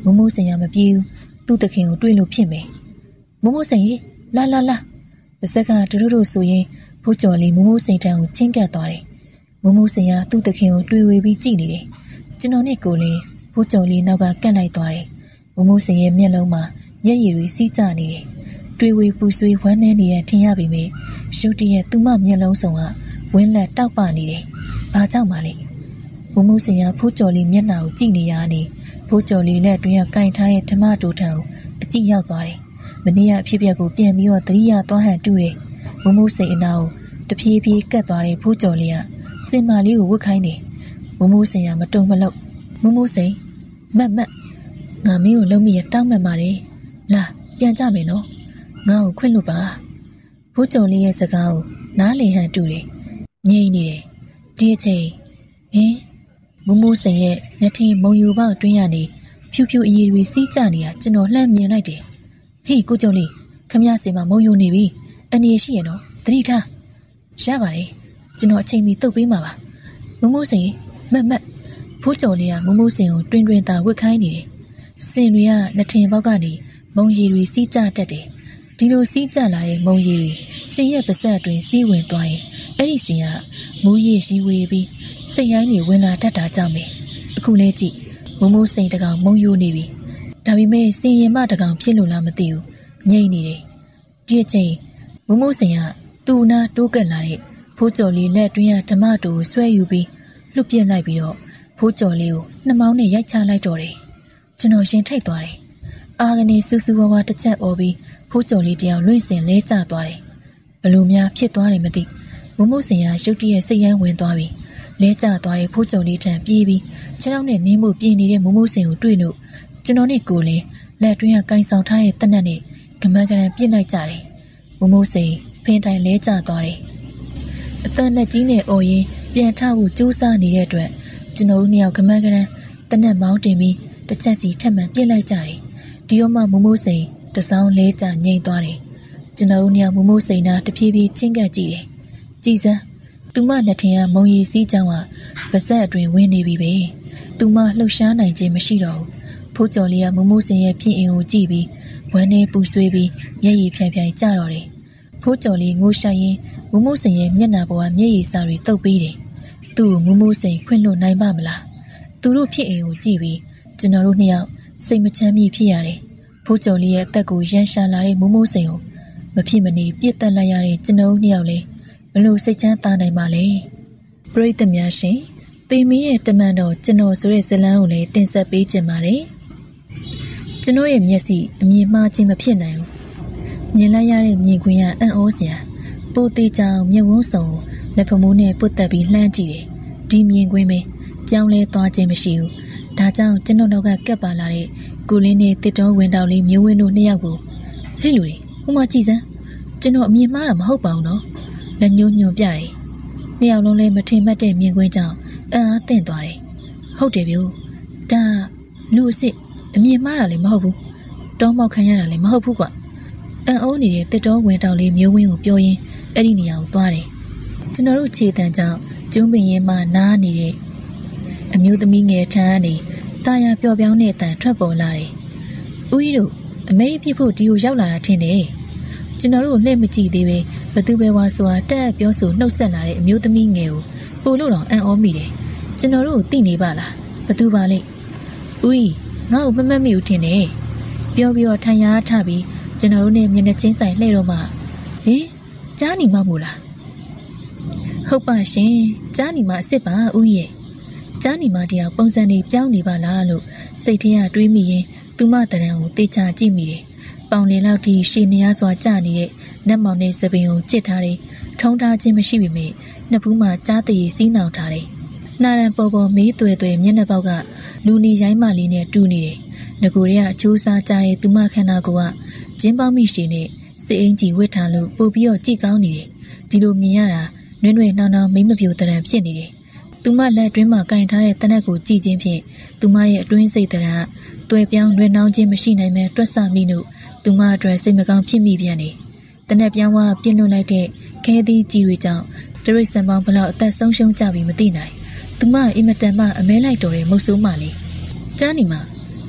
မိုးစင်ရမပြေဘူးသူ့တခင်ကိုတွေ့လို့ဖြစ်မယ်မိုးစိန်ရေလာပါဇက်ကတို့ဆိုရင်ဖိုးကျော်လေးမိုးစိန်တန်းကိုချင်းကပ်သွားတယ်မိုးစိန်ကသူ့တခင်ကိုတွေ့ဝေပြီးကြည့်နေတယ်ကျွန်တော်နဲ့ကိုလေးဖိုးကျော်လေးနောက်ကကန့်လိုက်သွားတယ်မိုးစိန်ရဲ့မျက်လုံးမှာမျက်ရည်တွေစီးကျနေတယ်တွေ့ဝေပူဆွေးဝမ်းနည်းနေရထင်ရပေမဲ့ရုတ်တရက်သူ့မမျက်လုံးစုံကဝင်းလက်တောက်ပနေတယ်ဘာကြောင့်မလဲမိုးစိန်ကဖိုးကျော်လေးမျက်နှာကိုကြည့်နေရနေဖိုးကျော်လေးလက်တွင်ကကင်ထားတဲ့ဓမ္မတိုးထံကိုအကြည့်ရောက်သွားတယ်မနေ့ကအဖြစ်အပျက်ကိုပြန်ပြီးတော့သတိရသွားဟန်တူတယ်မိုးစိန်အနာကိုတဖြည်းဖြည်းကတ်သွားတဲ့ဖိုးကျော်လေးကစင်မာလေးကိုဝတ်ခိုင်းတယ်မိုးစိန်ကမတုံမလှုပ်မိုးစိန်မတ်ငါမင်းကိုလုံးမိရတောင်းမှန်ပါတယ်လာပြန်ကြမယ်နော်ငါ့ကိုခွင့်လို့ပါဖိုးကျော်လေးရဲ့စကားကိုနားလည်ဟန်တူတယ်ငြိမ်နေတယ်ဒီအချိန်မိုးစိန်ရဲ့လက်ထင်းမုံယူပေါက်တွင်းရနေဖြူဖြူအရည်တွေစီးကျနေတာကျွန်တော်လှမ်းမြင်လိုက်တယ်ဟေးကိုကျော်လေးခမရစင်မှာမုံယူနေပြီအနေရရှိရနော်သတိထားရပါတယ်ကျွန်တော်အချိန်မီတုတ်ပေးမှာပါမိုးစိန်မတ်ဖိုးကျော်လေးကမိုးစိန်ကိုတွင်သာဝတ်ခိုင်းနေတယ်စင်တွေကလက်ထင်းပေါက်ကနေမုံရည်တွေစီးကျတတ်တယ်ဒီလိုစီးကျလာတဲ့မုံရည်တွေစင်ရဲ့ပါးစပ်အတွင်းစီးဝင်သွားရင်အဲ့ဒီစင်ကမူးရည်ရှိဝေးပြီးစိတ်ရိုင်းတွေဝင်လာတတ်တာကြောင့်ပဲအခုလဲကြည့်မိုးစိန်တကောင်မုံယူနေပြီဒါပေမဲ့စင်ရင်မတကောင်ဖြစ်လို့လားမသိဘူးငြိမ့်နေတယ်ဒီအချိန်မိုးစိန်ကသူ့နာတိုးကပ်လာတဲ့ဖိုးကျော်လေးလက်တွင်းရဓမ္မတူကိုဆွဲယူပြီးလှုပ်ပြစ်လိုက်ပြီးတော့ဖိုးကျော်လေးကိုနှမောင်းနဲ့ရိုက်ချလိုက်တော့တယ်ကျွန်တော်ရှင်ထိတ်သွားတယ်အာကနေစူးစူးဝါးဝါတစ်ချက်អော်ပြီးဖိုးကျော်လေးတယောက်လွင့်စင်လဲကျသွားတယ်ဘလို့များဖြစ်သွားတယ်မသိမိုးစိန်ကရုတ်တရက်စိတ်ရိုင်းဝင်သွားပြီးလဲကျသွားတဲ့ဖိုးကျော်လေးထံပြေးပြီးခြေထောက်နဲ့နင်းမှုပြင်းနေတဲ့မိုးစိန်ကိုတွေ့လို့ကျွန်တော်နဲ့ကိုလင်းလက်တွင်းကကိုင်ဆောင်ထားတဲ့တက်နက်နဲ့ကမန်းကရန်ပြစ်လိုက်ကြတယ်မိုးစိန်ဖင်တိုင်လဲကျသွားတယ်အတန်နဲ့ကြီးနဲ့အော်ရင်ပြန်ထဖို့ကြိုးစားနေတဲ့အတွက်ကျွန်တော်တို့နှစ်ယောက်ကမန်းကရန်တက်နက်မောင်းတင်ပြီးတစ်ချက်စီထပ်မံပြစ်လိုက်ကြတယ်ဒီတော့မှမိုးစိန်တစောင်းလဲကျငြိမ်သွားတယ်ကျွန်တော်တို့နှစ်ယောက်မိုးစိန်နာတဖြည်းဖြည်းချင်းကပ်ကြည့်တယ်ကြည်စမ်းသူမနှစ်ထင်ကမုံရည်စည်းကြောင်းကပါဇက်အတွင်ဝင်နေပြီပဲသူမလှုပ်ရှားနိုင်ခြင်းမရှိတော့ဘူးဖိုးကျော်လေးကမိုးစိန်ရဲ့ဖြစ်အင်ကိုကြည့်ပြီးဝမ်းနဲ့ပူဆွေးပြီးမျက်ရည်ဖြိုင်ကျတော့တယ်ဖိုးကျော်လေးငိုရှိုင်းရင်မိုးစိန်ရဲ့မျက်နှာပေါ်ကမျက်ရည်စာတွေတုပ်ပေးတယ်သူ့ကိုမိုးစိန်ခွင့်လွှတ်နိုင်ပါမလားသူတို့ဖြစ်အင်ကိုကြည့်ပြီးကျွန်တော်တို့နှစ်ယောက်စိတ်မချမ်းမြေ့ဖြစ်ရတယ်ဖိုးကျော်လေးရဲ့အသက်ကိုရန်ရှာလာတဲ့မိုးစိန်ကိုမဖြစ်မနေပြစ်တက်လိုက်ရတဲ့ကျွန်တော်တို့နှစ်ယောက်လည်းဘလို့စိတ်ချမ်းသာနိုင်ပါလဲပရိသတ်များရှင်သေမင်းရဲ့တမန်တော်ကျွန်တော်ဆိုတဲ့ဇလန်းကိုလည်းတင်ဆက်ပေးခြင်းပါတယ်ကျွန်တော်ရဲ့မျက်စိအမြင်မှားခြင်းမဖြစ်နိုင်ဘူးမြင်လိုက်ရတဲ့မြင်ကွင်းကအံ့ဩစရာပိုသေးကြောင်မျက်ဝန်းစုံလက်ဖမိုးနဲ့ပုတ်တက်ပြီးလှမ်းကြည့်တယ်ဒီမြင်ကွင်းပဲပြောင်းလဲသွားခြင်းမရှိဘူးဒါကြောင့်ကျွန်တော်တို့ကကပ်ပါလာတဲ့ကိုလင်းနဲ့တစ်တော်ဝင်တော်လေးမျိုးဝင်းတို့နှစ်ယောက်ကိုဟဲ့လူတွေဟိုမှာကြည့်စမ်းကျွန်တော်အမြင်မှားတာမဟုတ်ပါဘူးနော်လက်ညှိုးညွှန်ပြတယ်နှစ်ယောက်လုံးလည်းမထင်မှတ်တဲ့မြင်ကွင်းကြောင့်အံ့အားသင့်သွားတယ်ဟုတ်တယ်ဗျို့ဒါလူအစ်စ်အမြင်မှားတာလည်းမဟုတ်ဘူးတောမောက်ခံရတာလည်းမဟုတ်ဘူးကွအံ့ဩနေတဲ့တစ်တော်ဝင်တော်လေးမျိုးဝင်းကိုပြောရင်းအဲ့ဒီနေရာကိုသွားတယ်ကျွန်တော်တို့ခြေတံကြောင့်ကျုံးပင်ရင်မှနားနေတဲ့အမျိုးသမီးငယ်ထမ်းကနေတာယာပျော်ပြောင်းတဲ့အတန်ထွက်ပေါ်လာတယ်ဦးကြီးတို့အမေပြစ်ဖို့ဒီကိုရောက်လာတာထင်တယ်ကျွန်တော်တို့လှည့်မကြည့်သေးပဲဘသူပဲဝါဆိုတာတက်ပြောဆိုနှုတ်ဆက်လာတဲ့အမျိုးသမီးငယ်ကိုပို့လို့တော့အံ့ဩမိတယ်ကျွန်တော်တို့သိနေပါလားဘသူပါလိမ့်ဦးကြီးငါ့ကိုမမှတ်မိဘူးထင်တယ်ပြောပြီးတော့ထိုင်ရထပြီးကျွန်တော်တို့နဲ့မျက်နှာချင်းဆိုင်လှည့်တော့မှဟင်ကြားနေမှမို့လားဟုတ်ပါရှင်ကြားနေမှအစ်စ်ပါဦးရဲ့ကြားနေမှတရားပုံစံတွေပြောင်းနေပါလားလို့စိတ်ထဲကတွေးမိရင်သူမတရံကိုတေချာကြည့်မိတယ်ပေါင်လင်လောက်ထိရှည်နေရစွာကြာနေတဲ့နတ်မောင်နဲ့စပင်ကိုကြစ်ထားတယ်ထုံးထားခြင်းမရှိပေမဲ့နှစ်ဖူးမှာကြားတည်စီးနှောင်ထားတယ်နှာရန်ပေါ်ပေါ်မေးသွဲသွဲမျက်နှာပေါက်ကလူနီရိုင်းမလေးနဲ့တူနေတယ်ငကိုရဲကအချိုးစားကြတဲ့သူမခန္ဓာကိုယ်ကကျင်းပေါင်းမိရှိနဲ့စိတ်အင်ကြီးဝစ်ထားလို့ပို့ပြီးတော့ကြည့်ကောင်းနေတယ်ဒီလိုမြင်ရတာနွဲ့နွဲ့နှောင်းနှောင်းမိမပြိုတရံဖြစ်နေတယ်သူမလက်တွင်းမှာကင်ထားတဲ့တနက်ကိုကြည့်ခြင်းဖြင့်သူမရဲ့အတွင်းစိတ်တရံတွဲပြောင်းလွင်နှောင်းခြင်းမရှိနိုင်မဲ့တွက်ဆမိလို့သူမအတွက်စိတ်မကောင်းဖြစ်မိပြန်တယ်တနက်ပြောင်းဝပြင်းလွန်လိုက်တဲ့ခဲသီးကြီးတွေကြောင့်တရိတ်ဆန်ပေါင်းဘလောက်အသက်ဆုံးရှုံးကြပြီမသိနိုင်သူမအင်မတန်မှအမဲလိုက်တော်တဲ့မုတ်ဆိုးမလေးကြားနေမှာ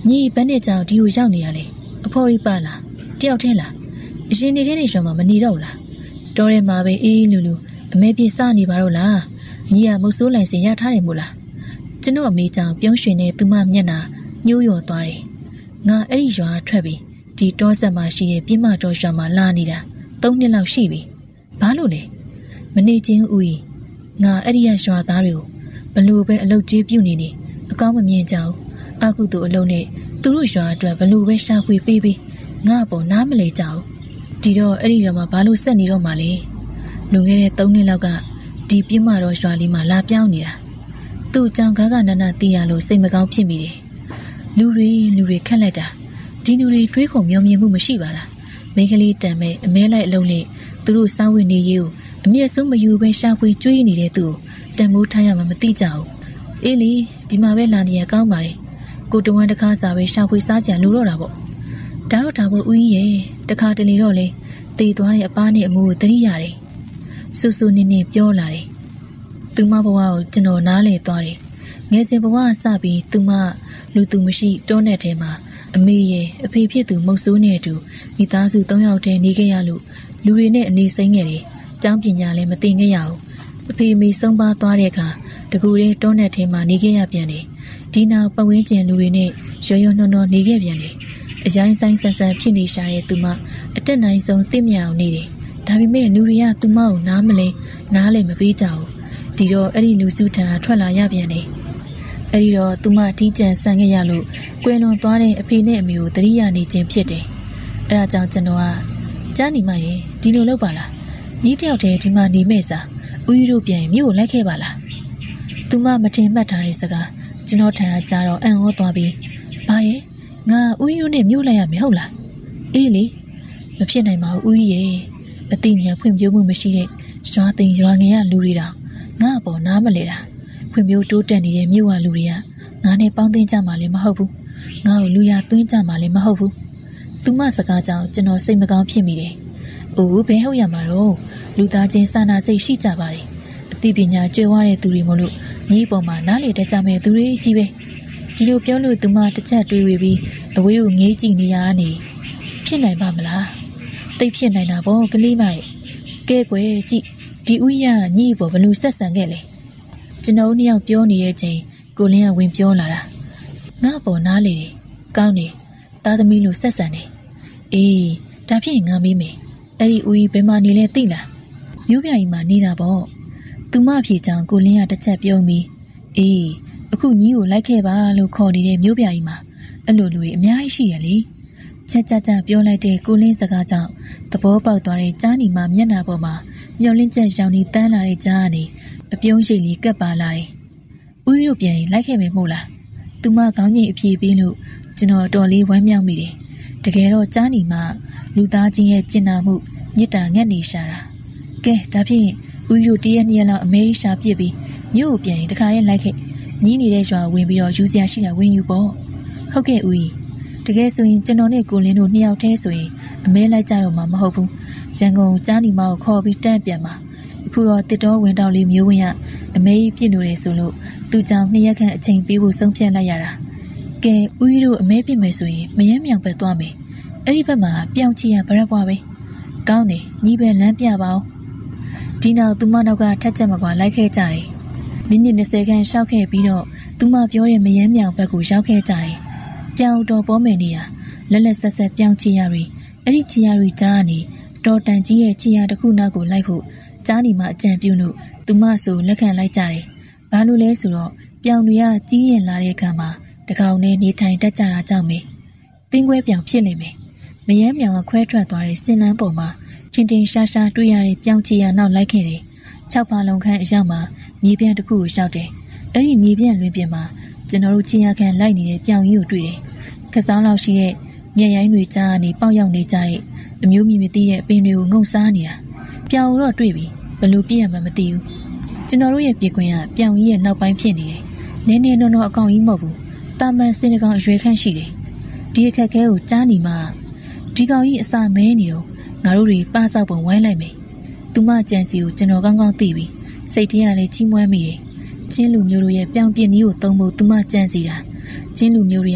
你本来讲第五项你嘞，破一半了，掉天了，是你天的什么没你到了，当然马被路路，没别啥你巴罗啦，你也没说来谁呀他的木啦，真的没讲表现的都蛮面呐，纽约多嘞，我一说特别，第多什么事的比马多什么拉你啦，都你老西呗，巴罗嘞，没你真会，我一说打了，不路被老追表你的，刚没面讲。阿古多老呢，都路上转不路被社会背背，我不拿没来找。知道阿里人嘛把路生意了嘛嘞，龙个东年老个，地边嘛罗说里嘛拉表你啦，都将嘎嘎那地下路谁没搞偏米嘞？路瑞看来的，地路瑞追红苗面目没西巴啦，每个里单位没来老呢，都路稍微你有，没什么有被社会追你的都，但没太阳嘛没地找，伊里地马为哪里也搞嘛嘞？ကိုတဝမ်းတစ်ခါစာပဲရှာဖွေစားကြလူတော့တာပေါ့ဒါတော့ဦးကြီးရဲ့တစ်ခါတလေတော့လေတည်သွားတဲ့အပားနဲ့အမှုကိုတတိရတယ်ဆူဆူနင်းနင်းပြောလာတယ်သူမဘဝကိုကျွန်တော်နားလေသွားတယ်ငယ်စဉ်ဘဝစပြီးသူမလူသူမရှိတောနဲ့ထဲမှာအမေရဲ့အဖေဖြစ်သူမုတ်ဆိုးနဲ့အတူမိသားစု3ယောက်တည်းနေခဲ့ရလို့လူတွေနဲ့အနေစိမ့်ခဲ့တယ်ကျောင်းပညာလည်းမသိခဲ့ရဘူးအဖေမိဆုံးပါသွားတဲ့အခါတကူတဲ့တောနဲ့ထဲမှာနေခဲ့ရပြန်တယ်ဒီနောက်ပဝင်းကျင်လူတွေနဲ့ရောနှောနေခဲ့ပြန်တယ်။အရင်ဆိုင်ဆန်ဆန်ဖြစ်နေရှာတဲ့သူမအတက်နိုင်ဆုံးသိမြအောင်နေတယ်။ဒါပေမဲ့လူတွေကသူမကိုနားလည်းမပေးကြဘူး။ဒီတော့အဲ့ဒီလူစုထံထွက်လာရပြန်တယ်။အဲ့ဒီတော့သူမထီးကျန်ဆန်ခဲ့ရလို့ကွယ်လွန်သွားတဲ့အဖေနဲ့အမေကိုတတိယနေခြင်းဖြစ်တယ်။အဲ့ဒါကြောင့်ကျွန်တော်ကကြားနေမှရင်ဒီလိုလုပ်ပါလား။ညီတယောက်တည်းဒီမှာနေမဲ့စားဦးကြီးတို့ပြန်မြို့ကိုလိုက်ခဲ့ပါလား။သူမမထင်မှတ်ထားတဲ့စကားကျွန်တော်ထံကကြားတော့အံ့ဩသွားပြီးဘာရဲ့ငါဦးယူနဲ့မြို့လိုက်ရမယ်ဟုတ်လားအေးလေမဖြစ်နိုင်ပါဘူးဦးကြီးရဲ့အသိဉာဏ်ဖွံ့ဖြိုးမှုမရှိတဲ့ရွာသိမ်ရွာငယ်ရလူတွေတောင်ငါ့အပေါ်နားမလဲတာဖွံ့ဖြိုးတိုးတက်နေတဲ့မြို့ဝလူတွေကငါနဲ့ပေါင်းသင်းကြမှာလည်းမဟုတ်ဘူးငါ့ကိုလူရသွင်းကြမှာလည်းမဟုတ်ဘူးသူမစကားကြောင့်ကျွန်တော်စိတ်မကောင်းဖြစ်မိတယ်အိုးဘယ်ဟုတ်ရမှာတော့လူသားချင်းစာနာစိတ်ရှိကြပါတယ်အသိပညာကျွဲဝတဲ့သူတွေမလို့ညီးပေါ်မှာနားလေတတ်ကြမဲ့သူတွေကြီးပဲဒီလိုပြောလို့သူမတစ်ချက်တွေးဝေပြီးအဝေးကိုငေးကြည့်နေရကနေဖြစ်နိုင်ပါမလားသိဖြစ်နိုင်တာပေါ့ကလေးမရဲ့ကဲကွယ်ကြည့်ဒီဦးရညီးပေါ်ဘလို့ဆက်ဆံခဲ့လေကျွန်တော်နှစ်ယောက်ပြောနေတဲ့ချိန်ကိုလင်းကဝင်ပြောလာတာငါ့ပေါ်နားလေတယ်ကောင်းတယ်သားသမီးလို့ဆက်ဆံတယ်အေးဒါဖြင့်ငါမေးမယ်အဲ့ဒီဦးကြီးဘယ်မှာနေလဲသိလားမြို့ပြကြီးမှာနေတာပေါ့သူမဖြေချောင်းကိုလင်းကတစ်ချက်ပြုံးပြီးအေးအခုညီကိုလိုက်ခဲ့ပါလို့ခေါ်နေတဲ့မြို့ပြကြီးမှာအဲ့လိုလူတွေအများကြီးရှိရလေချက်ကြပြောလိုက်တဲ့ကိုလင်းစကားကြောင့်သဘောပေါက်သွားတဲ့ကြားနီမမျက်နှာပေါ်မှာမျောလင်းချက်ရောင်နေတန်းလာတဲ့ကြားကနေအပြုံးရှိလေးကပ်ပါလာတယ်ဦးကြီးတို့ပြန်လိုက်ခဲ့မယ်မို့လားသူမခေါင်းငိတ်အပြေးပြီးလို့ကျွန်တော်တော်လေးဝမ်းမြောက်မိတယ်တကယ်တော့ကြားနီမလူသားချင်းရဲ့ကျင်နာမှုမြစ်တာငတ်နေရှာတာကဲဒါဖြင့်ဦးကြီးတို့တရက်နှစ်ရက်လောက်အမေးရှာပြစ်ပြီးမြို့ကိုပြန်ရင်တခါလေးလိုက်ခဲ့ညီးနေတဲ့ရွာဝင်ပြီးတော့ယူစရာရှိတာဝင်ယူပေါ့ဟုတ်ကဲ့ဦးကြီးတကယ်ဆိုရင်ကျွန်တော်နဲ့ကိုလင်းတို့နှစ်ယောက်တည်းဆိုရင်အမဲလိုက်ကြတော့မှမဟုတ်ဘူးရန်ကုန်ကြားနီမကိုခေါ်ပြီးတန့်ပြန်ပါအခုတော့တစ်တော်ဝင်တောက်လေးမျိုးဝင်ရအမဲကြီးပြစ်လို့တယ်ဆိုလို့သူကြောင့်နှစ်ရက်ခန့်အချိန်ပေးဖို့ဆုံးဖြတ်လိုက်ရတာကဲဦးကြီးတို့အမဲပြစ်မယ်ဆိုရင်မရဲမြောင်ပဲသွားမယ်အဲ့ဒီဘက်မှာပြောင်းချရဗရက်ပွားပဲကောင်းတယ်ညီးပဲလမ်းပြပါဦးဒီနောက်သူမနောက်ကထက်ချက်မကွာလိုက်ခဲ့ကြတယ်မိနစ်20ခန့်ရှောက်ခဲ့ပြီးတော့သူမပြောတဲ့မယမ်းမြောင်ဘက်ကိုရောက်ခဲ့ကြတယ်ပြောင်းတော်ပေါ်မယ်နေရလက်ဆက်ပြောင်းချရရီအဲ့ဒီချရရီကြားကနေတော်တန်ကြီးရဲ့ချရတစ်ခုနောက်ကိုလိုက်ဖို့ကြားနေမှအကြံပြုလို့သူမဆိုလက်ခံလိုက်ကြတယ်ဘာလို့လဲဆိုတော့ပြောင်းတွေကကြီးရင်လာတဲ့အခါမှာတကောင်နဲ့နေထိုင်တတ်ကြတာကြောင့်ပဲတင်းခွဲပြောင်ဖြစ်နေမယ်မယမ်းမြောင်ကခွဲထွက်သွားတဲ့စင်လန်းပေါ်မှာထင်ထင်ရှားရှားတွေ့ရတဲ့ပြောင်းချရနောက်လိုက်ခဲ့တယ်6ပါလုံးခန့်အရောက်မှာမြေပြန့်တစ်ခုကိုရှောက်တယ်အဲ့ဒီမြေပြန့်လွင်ပြင်မှာကျွန်တော်တို့ချင်းရခန့်လိုက်နေတဲ့ပြောင်ကြီးကိုတွေ့တယ်ခစောင်းလောက်ရှိတဲ့မျက်ရိုင်းတွေကြားကနေပေါက်ရောက်နေကြတဲ့အမျိုးမြင်မသိတဲ့အပင်တွေကိုငုံစားနေတာပြောင်တော့တွေ့ပြီဘယ်လိုပြည့်ရမှမသိဘူးကျွန်တော်တို့ရဲ့ပြေခွင်ကပြောင်ကြီးရဲ့နောက်ပိုင်းဖြစ်နေတယ်နည်းနည်းနော်အကောင်ကြီးမဟုတ်ဘူးတာမန်စင်တကောင်အရွယ်ခန့်ရှိတယ်ဒီအခက်ခဲကိုကြားနေမှဒီကောင်ကြီးအစာမဲနေတော့ငါတို့တွေပါဆောက်ပုံဝိုင်းလိုက်မယ်သူမကြံစီကိုကျွန်တော်ကောင်းကောင်းသိပြီစိတ်ထဲကလည်းချီးမွမ်းမိတယ်ချင်းလူမျိုးတို့ရဲ့ပြောင်ပြင်းကြီးကိုသုံးဖို့သူမကြံစီတာချင်းလူမျိုးတွေက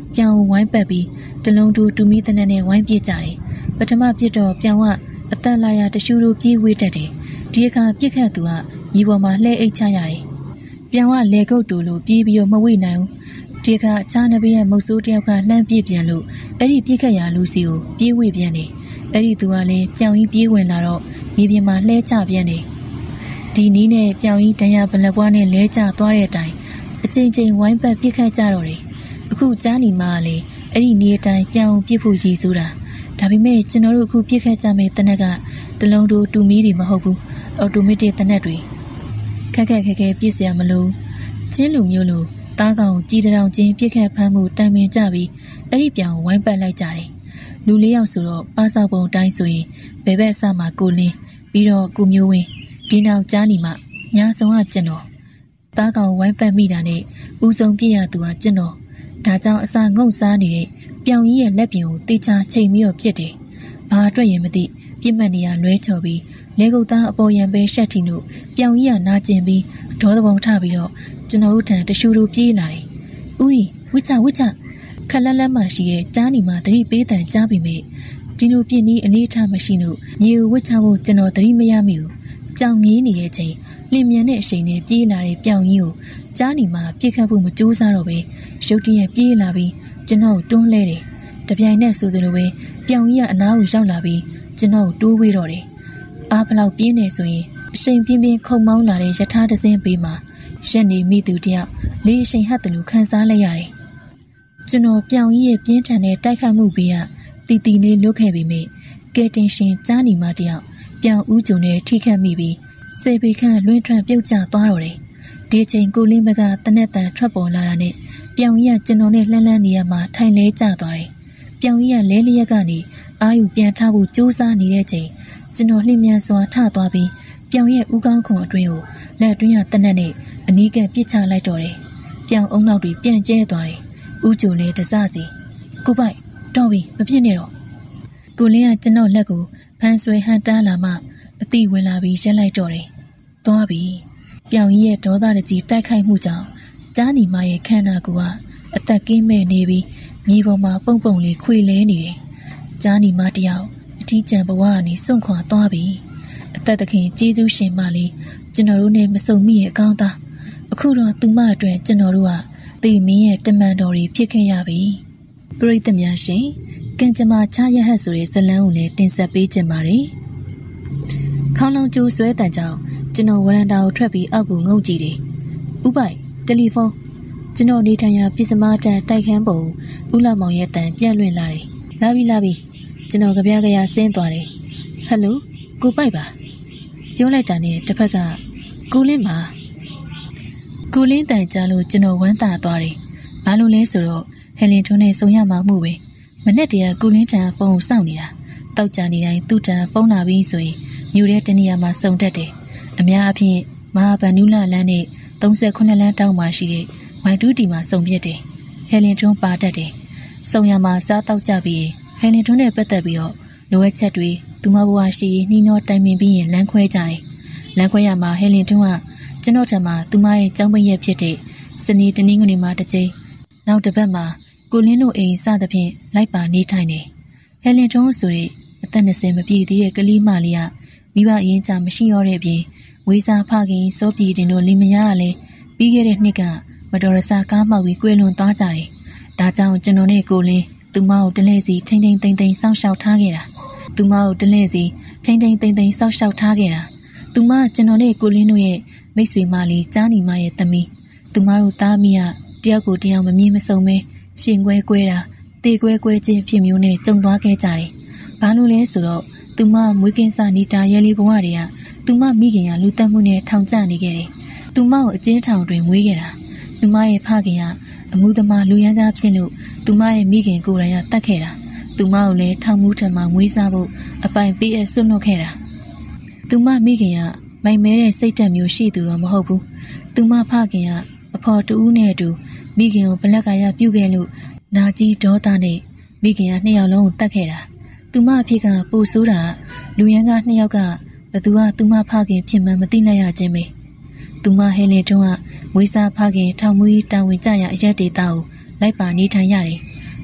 ပြောင်းဝိုင်းပတ်ပြီးတလုံးတူတူမီတနက်နဲ့ဝိုင်းပြစ်ကြတယ်ပထမပြစ်တော့ပြောင်းကအတန်လာရတရှူတို့ပြေးဝေးတတ်တယ်ဒီအခါပြစ်ခတ်သူကမြေပေါ်မှာလှဲအိတ်ချရတယ်ပြောင်းကလေကုတ်တူလို့ပြေးပြီးတော့မဝေ့နိုင်ဘူးဒီအခါအခြားနှစ်ဘေးရဲ့မုတ်ဆိုးတယောက်ကလှမ်းပြစ်ပြန်လို့အဲ့ဒီပြစ်ခတ်ရလူစီကိုပြေးဝေ့ပြန်တယ်အဲ့ဒီသူကလည်းပြောင်းကြီးပြေးဝင်လာတော့မြေပြင်မှာလှဲချပြန်တယ်ဒီနီးနဲ့ပြောင်းကြီးတန်ရဗလက်ပွားနဲ့လဲကျသွားတဲ့အတိုင်းအချိန်ချင်းဝိုင်းပတ်ပြစ်ခတ်ကြတော့တယ်အခုကြားနီမကလည်းအဲ့ဒီနေ့အတိုင်းပြောင်းပြစ်ဖို့ရည်စူးတာဒါပေမဲ့ကျွန်တော်တို့အခုပြစ်ခတ်ကြမယ့်တနက်ကတလုံးတို့တူမီတွေမဟုတ်ဘူးအော်တိုမက်တစ်တနက်တွေခက်ခက်ခဲခဲပြစ်စရာမလိုချင်းလူမျိုးလိုတားကောင်ကြီးတောင်ချင်းပြစ်ခတ်ဖမ်းမှုတိုင်ပင်ကြပြီးအဲ့ဒီပြောင်းဝိုင်းပတ်လိုက်ကြတယ်လူ၄ယောက်ဆိုတော့ပါဆောက်ပုံတိုင်းဆိုရင်ဘယ်ဘက်အစမှာကိုလင်းပြီးတော့ကိုမျိုးဝင်းဒီနောက်ကြားနီမှညာဆောင်ကကျွန်တော်တားကောင်ဝိုင်းပတ်မိတာနဲ့ဦးဆုံးပြည့်ရသူကကျွန်တော်ဒါကြောင့်အစာငုံစားနေတဲ့ပြောင်ကြီးရဲ့လက်ပြင်ကိုတေချာချိန်ပြီးတော့ပြစ်တယ်။ဘာအတွက်ရင်မသိပြစ်မှတ်နေရလွဲချော်ပြီးလဲကုတ်သားအပေါ်ရံပဲရှက်ထီတို့ပြောင်ကြီးကနာကျင်ပြီးဒေါသပုံထပြီးတော့ကျွန်တော်တို့ထံတရှူတို့ပြေးလာတယ်။ဦးကြီးဝစ်ချခက်လက်လက်မှရှိရဲ့ကြားနီမှာသတိပေးတန်ကြားပြီးမိဒီလိုပြင်းနီးအနေထားမရှိလို့မြေဝစ်ချဖို့ကျွန်တော်သတိမရမိဘူး။ကြောင်ငေးနေတဲ့ချိန်လင်မြန်တဲ့အချိန်နဲ့ပြေးလာတဲ့ပြောင်ကြီးကိုကြားနီမှာပြစ်ခတ်ဖို့မကြိုးစားတော့ပဲရုတ်တရက်ပြေးလာပြီးကျွန်တော်တွန်းလဲတယ်တပြိုင်နက်ဆိုသလိုပဲပြောင်ကြီးကအနားကိုရောက်လာပြီးကျွန်တော်တိုးဝေးတော့တယ်အားဘလောက်ပြင်းနေဆိုရင်အရှိန်ပြင်းပြင်းခုန်မောင်းလာတဲ့ယထာတစင်းပေးမှာရက်နေမိသူတယောက်လေးအရှိန်ဟတ်တယ်လို့ခန်းစားလိုက်ရတယ်ကျွန်တော်ပြောင်ကြီးရဲ့ပြင်းထန်တဲ့တိုက်ခတ်မှုပေးကတီလေးလွတ်ခဲ့ပေမဲ့ကဲတင်ရှင်ကြားနီမတယောက်ပြောင်ဦးကျုံနဲ့ထိခတ်မိပြီးစေပေခန့်လွှင့်ထွန်းပြုတ်ကျသွားတော့တယ်ဒီချိန်ကိုလင်းဘက်ကတနက်တန်ထွက်ပေါ်လာတာနဲ့ပြောင်ကြီးကကျွန်တော်နဲ့လှမ်းနေရမှာထိုင်လဲကျသွားတယ်။ပြောင်ကြီးကလဲလျက်ကနေအာယူပြန်ထားဖို့ကြိုးစားနေတဲ့ချိန်ကျွန်တော်လှိမြန်စွာထသွားပြီးပြောင်ရဲ့ဥကောင်းခွန်အတွင်းကိုလက်အတွင်းကတနက်နဲ့အနီးကပ်ပစ်ချလိုက်တော့တယ်။ပြောင်အုံနောက်တွေပြန်ကျဲသွားတယ်။ဥကျိုလည်းတစစီကိုပိုက်တော်ပြီမဖြစ်နဲ့တော့ကိုလင်းကကျွန်တော်လက်ကိုဖမ်းဆွဲဟန်တားလာမှအတိဝင်လာပြီးရက်လိုက်တော့တယ်။သွားပြီ။ပြောင်ကြီးရဲ့ဒေါသတကြီးတိုက်ခိုက်မှုကြောင့်ကြားနီမရဲ့ခန္ဓာကိုယ်ကအသက်ကင်းမဲ့နေပြီးမြေပေါ်မှာပုံလေးခွေလဲနေတယ်။ကြားနီမတယောက်အထီးကျန်ဘဝကနေစွန့်ခွာသွားပြီ။အသက်သခင်ကျေးဇူးရှင်မလေးကျွန်တော်တို့နဲ့မစုံမိရဲ့အကောင်းသားအခုတော့သူမအတွက်ကျွန်တော်တို့ကသိမင်းရဲ့တမန်တော်တွေဖြစ်ခဲ့ရပြီ။ပရိသတ်များရှင်ကံကြမ္မာချရဟတ်ဆိုတဲ့ဇလန်းကိုလည်းတင်ဆက်ပေးခြင်းပါတယ်။ခေါင်းလုံးကျိုးဆွဲတန်ကြောင့်ကျွန်တော်ဝရန်တာကိုထွက်ပြီးအောက်ကိုငုံကြည့်တယ်။ဥပိုက်တယ်လီဖုန်းကျွန်တော်နေထိုင်ရာပစ္စမတန်တိုက်ခန်းပုံဦးလာမောင်ရဲ့တန်ပြန့်လွင့်လာတယ်။လာပြီကျွန်တော်ကြပြားဆင်းသွားတယ်။ဟယ်လိုကိုပိုက်ပါပြောလိုက်တာနဲ့တစ်ဖက်ကကိုလင်းပါကိုလင်းတန်ကြားလို့ကျွန်တော်ဝမ်းသာသွားတယ်။ဘာလို့လဲဆိုတော့ဟယ်လင်ထွန်းနဲ့ဆုံရမှာမှုပဲမနေ့တည်းကကိုလင်းတန်ဖုန်းကိုစောင့်နေတာတောက်ကြနေတိုင်းသူ့တန်ဖုန်းလာပြီးဆိုရင်မြို့ထဲတနေရာမှာစုံတက်တယ်။အများအပြားမဟာဗန်နူးလာလန်းနဲ့38လမ်းတောင်းမှာရှိတဲ့ဝိုင်တူးတီမှာစုံပြစ်တယ်။ဟယ်လင်ထွန်းပါတတ်တယ်။စုံရမှာစားတောက်ကြပြီးဟယ်လင်ထွန်းနဲ့ပတ်သက်ပြီးတော့လိုအပ်ချက်တွေသူမဘဝရှိနှီးနှောတိုင်ပင်ပြီးရင်လမ်းခွဲကြတယ်။လမ်းခွဲရမှာဟယ်လင်ထွန်းကကျွန်တော်ထံမှာသူမရဲ့ကျောင်းပိတ်ရက်ဖြစ်တဲ့စနေတနင်္ဂနွေမှာတစ်ကြိမ်နောက်တစ်ပတ်မှာကိုလင်းတို့အိမ်စသဖြင့်လိုက်ပါနေထိုင်တယ်။ဟယ်လင်ထွန်းဆိုတဲ့အသက်20မပြည့်သေးတဲ့ကလေးမလေးကမိဘအရင်ချမရှိရတဲ့အပြင်ဝေးစားဖခင်စောပြည်တင်တို့လင်မယားကလည်းပြီးခဲ့တဲ့နှစ်ကမတော်ရဆာကားမှောက်ပြီးကွဲလွန်သွားကြတယ်။ဒါကြောင့်ကျွန်တော်နဲ့ကိုလင်းသူမကိုတလဲစီထိမ့်ထိမ့်သိမ့်သိမ့်စောင့်ရှောက်ထားခဲ့တာ။သူမကိုတလဲစီထိမ့်ထိမ့်သိမ့်သိမ့်စောင့်ရှောက်ထားခဲ့တာ။သူမကျွန်တော်နဲ့ကိုလင်းတို့ရဲ့မိတ်ဆွေမလေးကြားနီမရဲ့သမီး။သူမတို့သားမီးကတယောက်ကိုတယောက်မမြင်မစုံပဲရှင်ကွဲတာတေကွဲချင်းဖြစ်မျိုးနဲ့ကြုံသွားခဲ့ကြတယ်။ဘာလို့လဲဆိုတော့သူမမွေးကင်းစားနေတာရဲလေးဘဝတွေကသူမမိခင်ကလူတက်မှုနဲ့ထောင်ကျနေခဲ့တယ်။သူမကိုအကျဉ်းထောင်တွင်မွေးခဲ့တာ။သူမရဲ့ဖခင်ကအမှုသမားလူရန်ကားဖြစ်လို့သူမရဲ့မိခင်ကိုယ်တိုင်ကတတ်ခဲ့တာ။သူမကိုလည်းထောင်မှုထံမှာမွေးစားဖို့အပိုင်ပေးအစွန့်လွတ်ခဲ့တာ။သူမမိခင်ကမိုင်မဲတဲ့စိတ်ဓာတ်မျိုးရှိသူတော့မဟုတ်ဘူး။သူမဖခင်ကအဖော်တူးနဲ့အတူမိခင်ကိုဘလက်ကရပြုတ်ခဲ့လို့နာကြီးဒေါသနဲ့မိခင်က2ယောက်လုံးကိုတတ်ခဲ့တာ။သူမအဖြစ်ကပိုဆိုးတာလူရန်ကား2ယောက်ကဘသူကသူမဖခင်ဖြစ်မှန်းမသိနိုင်ရခြင်းပဲ။သူမဟဲလင်ထွန်းကမွေးစားဖခင်ထောင်မွေးတာဝန်ကြရအရက်ဒေတာကိုလိုက်ပါနေထိုင်ရတယ်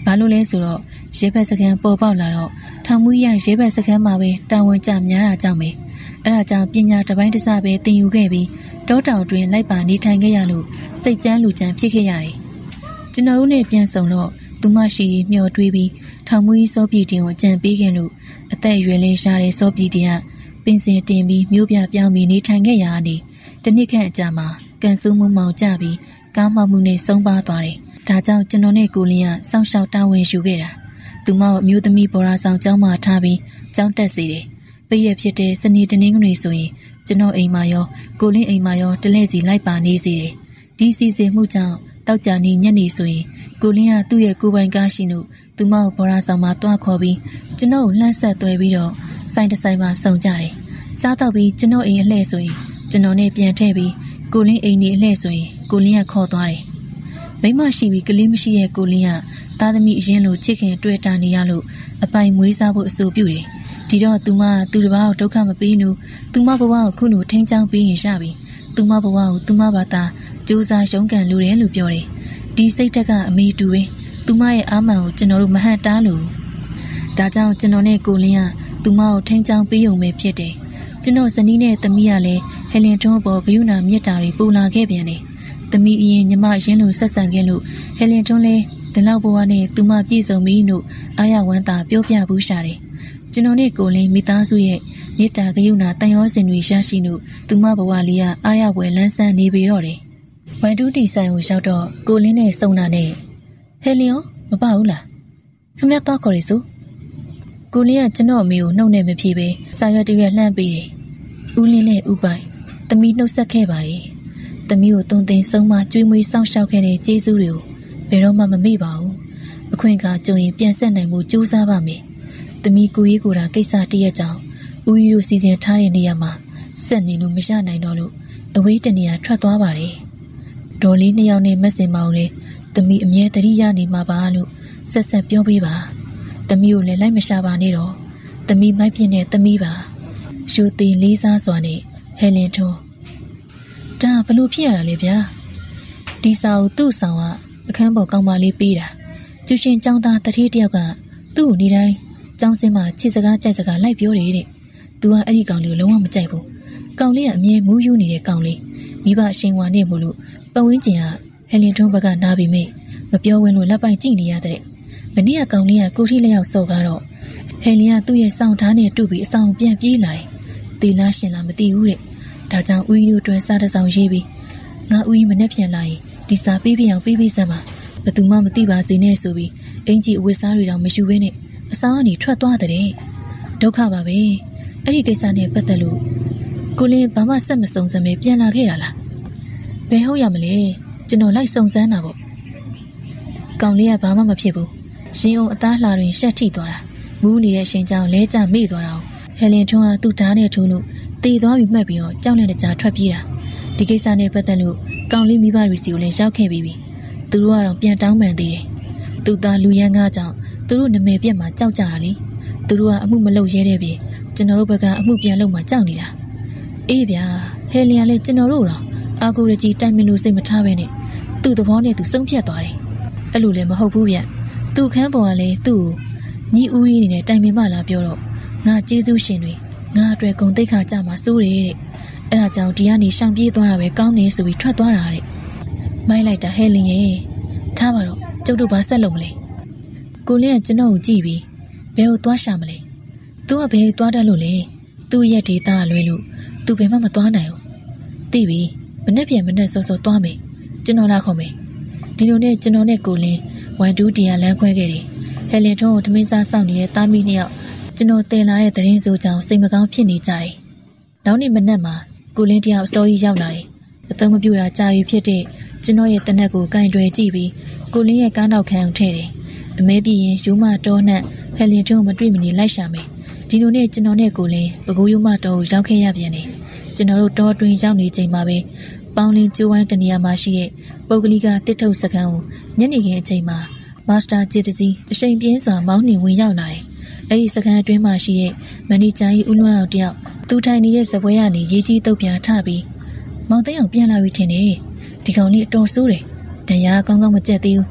ဘာလို့လဲဆိုတော့ရဲဘက်စကန်ပေါ်ပေါက်လာတော့ထောင်မူရရဲဘက်စကန်မှာပဲတာဝန်ကျများတာကြောင့်ပဲအဲ့ဒါကြောင့်ပညာတစ်ပိုင်းတစ်စပဲသင်ယူခဲ့ပြီးတောတောင်တွင်လိုက်ပါနေထိုင်ခဲ့ရလို့စိတ်ကြမ်းလူကြမ်းဖြစ်ခဲ့ရတယ်ကျွန်တော်တို့နဲ့ပြန်ဆုံတော့သူမရှိမျှော်တွေးပြီးထောင်မူကြီးစောပြည်တင်ကိုကြံပေးခဲ့လို့အသက်အရွယ်လေးရှားတဲ့စောပြည်တင်ကပင်စင်တင်ပြီးမြို့ပြပြောင်းပြီးနေထိုင်ခဲ့ရတဲ့တနစ်ခန့်အကြာမှာကန်ဆူးမှုမောင်ကျပြီးကားမှောက်မှုနဲ့ဆုံးပါသွားတယ်ဒါကြောင့်ကျွန်တော်နဲ့ကိုလင်းကစောင့်ရှောက်တာဝန်ယူခဲ့တာသူမကိုအမျိုးသမီးဘော်ရာဆောင်ကျောင်းမှာထားပြီးကျောင်းတက်စေတယ်ပိရက်ဖြစ်တဲ့စနေတနင်္ဂနွေဆိုရင်ကျွန်တော်အိမ်မှာရောကိုလင်းအိမ်မှာရောတလဲစီလိုက်ပါနေစေတယ်ဒီစီစဉ်မှုကြောင့်တောက်ကြနေညနေဆိုရင်ကိုလင်းကသူ့ရဲ့ကိုယ်ပိုင်ကားရှိလို့သူမကိုဘော်ရာဆောင်မှာတွားခေါ်ပြီးကျွန်တော်ကိုလှမ်းဆက်သွဲပြီးတော့ဆိုင်တစ်ဆိုင်မှာစုံကြတယ်စားတော့ပြီးကျွန်တော်အိမ်အလှည့်ဆိုရင်ကျွန်တော်နဲ့ပြန်ထည့်ပြီးကိုလင်းအိမ်ကြီးအလှည့်ဆိုရင်ကိုလင်းကခေါ်သွားတယ်မိမရှိပြီးကလေးမရှိရဲ့ကိုလင်းကသားသမီးအရင်လိုချစ်ခင်တွေ့တာနေရလို့အပိုင်မွေးစားဖို့အဆိုပြုတယ်ဒီတော့သူမသူတစ်ပါးကိုဒုက္ခမပေးဘူးသူမဘဝကိုခုလိုထိန်းချောင်းပေးရင်ရပြီသူမဘဝကိုသူမဘာသာကြိုးစားရှုံးကန်လိုတယ်လို့ပြောတယ်ဒီစိတ်တက်ကအမေတူပဲသူမရဲ့အာမန်ကိုကျွန်တော်တို့မဟန့်တားလို့ဒါကြောင့်ကျွန်တော်နဲ့ကိုလင်းကသူမကိုထိန်းချောင်းပေးုံပဲဖြစ်တယ်ကျွန်တော်ဇနီးနဲ့သမီးကလည်းဟယ်လင်ထွန်းပေါ်ဂယုဏမြတ်တာတွေပူလာခဲ့ပြန်တယ်သမီးအရင်ညီမရင်းလို့ဆက်ဆံခဲ့လို့ဟယ်လင်ထွန်းလည်းဒီလောက်ဘဝနဲ့သူမပြည့်စုံပြီလို့အာရဝမ်းသာပြောပြဘူးရှာတယ်ကျွန်တော်နဲ့ကိုလင်းမိသားစုရဲ့မေတ္တာဂယုဏတန်ရောစင်တွေရရှိလို့သူမဘဝလေးကအာရဝယ်လန်းဆန်းနေပြီတော့တယ်ဝမ်တူးတီဆိုင်ကိုရောက်တော့ကိုလင်းနဲ့စုံတာနဲ့ဟယ်လင်ရောမပါဘူးလားခမရတော့ခေါ်ရစို့ကိုလင်းကကျွန်တော်အမေကိုနှုတ်နဲ့မဖြေပဲစာရွက်တရွက်လှမ်းပေးတယ်ဦးလင်းနဲ့ဦးပိုင်သမီးနှုတ်ဆက်ခဲ့ပါတယ်သမီးကိုတုံသင်ဆုံးမကျွေးမွေးစောင့်ရှောက်ခဲ့တဲ့ကျေးဇူးတွေကိုဘယ်တော့မှမမေ့ပါဘူးအခွင့်အခါကြုံရင်ပြန်ဆက်နိုင်မှုကြိုးစားပါမယ်သမီးကိုကြီးကိုယ်တာကိစ္စတရက်ကြောင့်ဦးကြီးတို့စီစဉ်ထားတဲ့နေရာမှာဆက်နေလို့မရနိုင်တော့လို့အဝေးတနေရာထွက်သွားပါတယ်ဒေါ်လေးနှစ်ယောက်နဲ့မက်စင်မောင်လေးသမီးအမြဲတမ်းရနေမှာပါလို့ဆက်ဆက်ပြောပေးပါသမီးကိုလည်းလိုက်မရှာပါနဲ့တော့သမီးမိုက်ပြင်းတဲ့သမီးပါရှူသေးလေးစားစွာနဲ့ဟယ်လင်ထွန်းဒါဘလို့ဖြစ်ရတာလဲဗျာဒီစာကိုသူ့ဆောင်ကအခန်းပေါ်ကောင်းမလေးပေးတာကျူရှင်ចောင်းသားတတိတယောက်ကသူ့ကိုနေတိုင်းចောင်းစင်းမှာချစ်စကားကြိုက်စကားလိုက်ပြောတယ်တဲ့သူကအဲ့ဒီကောင်လေးကိုလုံးဝမကြိုက်ဘူးကောင်လေးကအမြဲမူးယူနေတဲ့ကောင်လေးမိဘအရှင်ဝါနဲ့မို့လို့ပတ်ဝန်းကျင်ကဟယ်လင်ထွန်းဘက်ကနားပြီးမိမပြောဝင်လို့လက်ပိုက်ကြည့်နေရတဲ့မနေ့ကကောင်လေးကကိုထိလျောက်စော်ကားတော့ဟယ်လင်ကသူ့ရဲ့စောင့်ထားနဲ့တူပြီးအဆောင်ပြန်ပြေးလာတယ်တေလားရှင်လားမသိဘူးတဲ့ဒါကြောင့်ဦးကြီးတို့တွဲစားတစ်ဆောင်ရေးပြီးငါဦးကြီးမနဲ့ပြန်လာရင်ဒီစာပေးပြအောင်ပေးပေးစမ်းပါဘသူမှမသိပါစေနဲ့ဆိုပြီးအင်ကြီးအဝတ်စားတွေတောင်မယူဘဲနဲ့အဆောင်ကနေထွက်သွားတဲ့ဒုက္ခပါပဲအဲ့ဒီကိစ္စနဲ့ပတ်သက်လို့ကိုလင်းဘာမှဆက်မစုံစမ်းပဲပြန်လာခဲ့တာလားဘယ်ဟုတ်ရမလဲကျွန်တော်လိုက်စုံစမ်းတာပေါ့ကောင်လေးကဘာမှမဖြစ်ဘူးရင်အောင်အသားလှတွင်ရှက်ထိသွားတာမူးနေတဲ့အချိန်ကြောင့်လဲကျမေ့သွားတာဟယ်လင်ထွန်းကသူ့ဓာတ်နဲ့ထိုးလို့တည်သွားပြီးမှတ်ပြီးတော့ကြောက်လန့်တကြားထွက်ပြေးတာဒီကိစ္စနဲ့ပတ်သက်လို့ကောင်လေးမိဘတွေစီကိုလည်းရောက်ခဲ့ပြီးပြီသူတို့ကတော့ပြန်တောင်းပန်သေးတယ်သူသားလူရန်ကားကြောင့်သူတို့နာမည်ပြက်မှာကြောက်ကြတာလေသူတို့ကအမှုမလုပ်ရဲတဲ့ပြင်ကျွန်တော်တို့ဘက်ကအမှုပြန်လုပ်မှာကြောက်နေတာအေးဗျာဟယ်လင်ကလည်းကျွန်တော်တို့တော့အာကိုရကြီးတိုင်မင်လို့စိတ်မထားပဲနဲ့သူ့သဘောနဲ့သူဆုံးဖြတ်သွားတယ်အဲ့လိုလည်းမဟုတ်ဘူးဗျသူ့ခန်းပေါ်ကလည်းသူ့ကိုညီဦးကြီးနေနဲ့တိုင်ပင်မလာပြောတော့ငါကျေးဇူးရှင်တွေငါအတွက်ဂုဏ်သိက္ခာကြမှာစိုးတယ်တဲ့အဲ့ဒါကြောင့်ဒီကနေရှောင်ပြေးသွားတာပဲကောင်းတယ်ဆိုပြီးထွက်သွားတာတဲ့မိုင်းလိုက်တာဟဲလင်ရဲ့ထားပါတော့ကျုပ်တို့ဘာဆက်လုပ်မလဲကိုလင်းကကျွန်တော်ကိုကြည့်ပြီးဘယ်ကိုသွားရှာမလဲသူကဘယ်သွားတတ်လို့လဲသူ့ရဲ့ဒေတာလွဲလို့သူဘယ်မှမသွားနိုင်ဘူးသိပြီမနေ့ပြန်မနေ့စောစောသွားမယ်ကျွန်တော်လာခေါ်မယ်ဒီလိုနဲ့ကျွန်တော်နဲ့ကိုလင်းဝမ်တူးတီယာလမ်းခွဲခဲ့တယ်ဟယ်လင်ထွန်းကိုထမင်းစားဆောင်နေတဲ့သားမိနှစ်ယောက်ကျွန်တော်တင်လာတဲ့သတင်းဆိုကြောင့်စိတ်မကောင်းဖြစ်နေကြတယ်နောက်နေ့မနက်မှာကိုလင်းတယောက်အစောကြီးရောက်လာတယ်အသုံးမပြုတာကြာပြီဖြစ်တဲ့ကျွန်တော်ရဲ့တနက်ကိုကင်တွယ်ကြည့်ပြီးကိုလင်းရဲ့ကားနောက်ခံအောင်ထည့်တယ်အမဲပြင်းရင်ယူမတော်နဲ့ဟယ်လင်ထွန်းမတွေ့မနေလိုက်ရှာမယ်ဒီလိုနဲ့ကျွန်တော်နဲ့ကိုလင်းပကူးယူမတော်ကိုရောက်ခဲ့ရပြန်တယ်ကျွန်တော်တို့တောတွင်ရောက်နေချိန်မှာပဲပေါင်းလင်းကျိုးဝိုင်းတနေရာမှာရှိတဲ့ပုဂ္ဂလိကတစ်ထုပ်စခန်းကိုညနေခင်းအချိန်မှာမာစတာဂျစ်တစီအရှိန်ပြင်းစွာမောင်းနှင်ဝင်ရောက်လာတယ်။အဲဒီစခန်းအတွင်းမှာရှိတဲ့မန်နေဂျာကြီးဦးလွမ်းအောင်တယောက်သူထိုင်နေတဲ့ဇပွဲကနေရေးကြီးတုပ်ပြန်ထပြီးမောင်သိန်းအောင်ပြန်လာပြီထင်တယ်။ဒီကောင်လေးအတော်ဆိုးတယ်။တရားကောင်းကောင်းမကြက်သေးဘူး။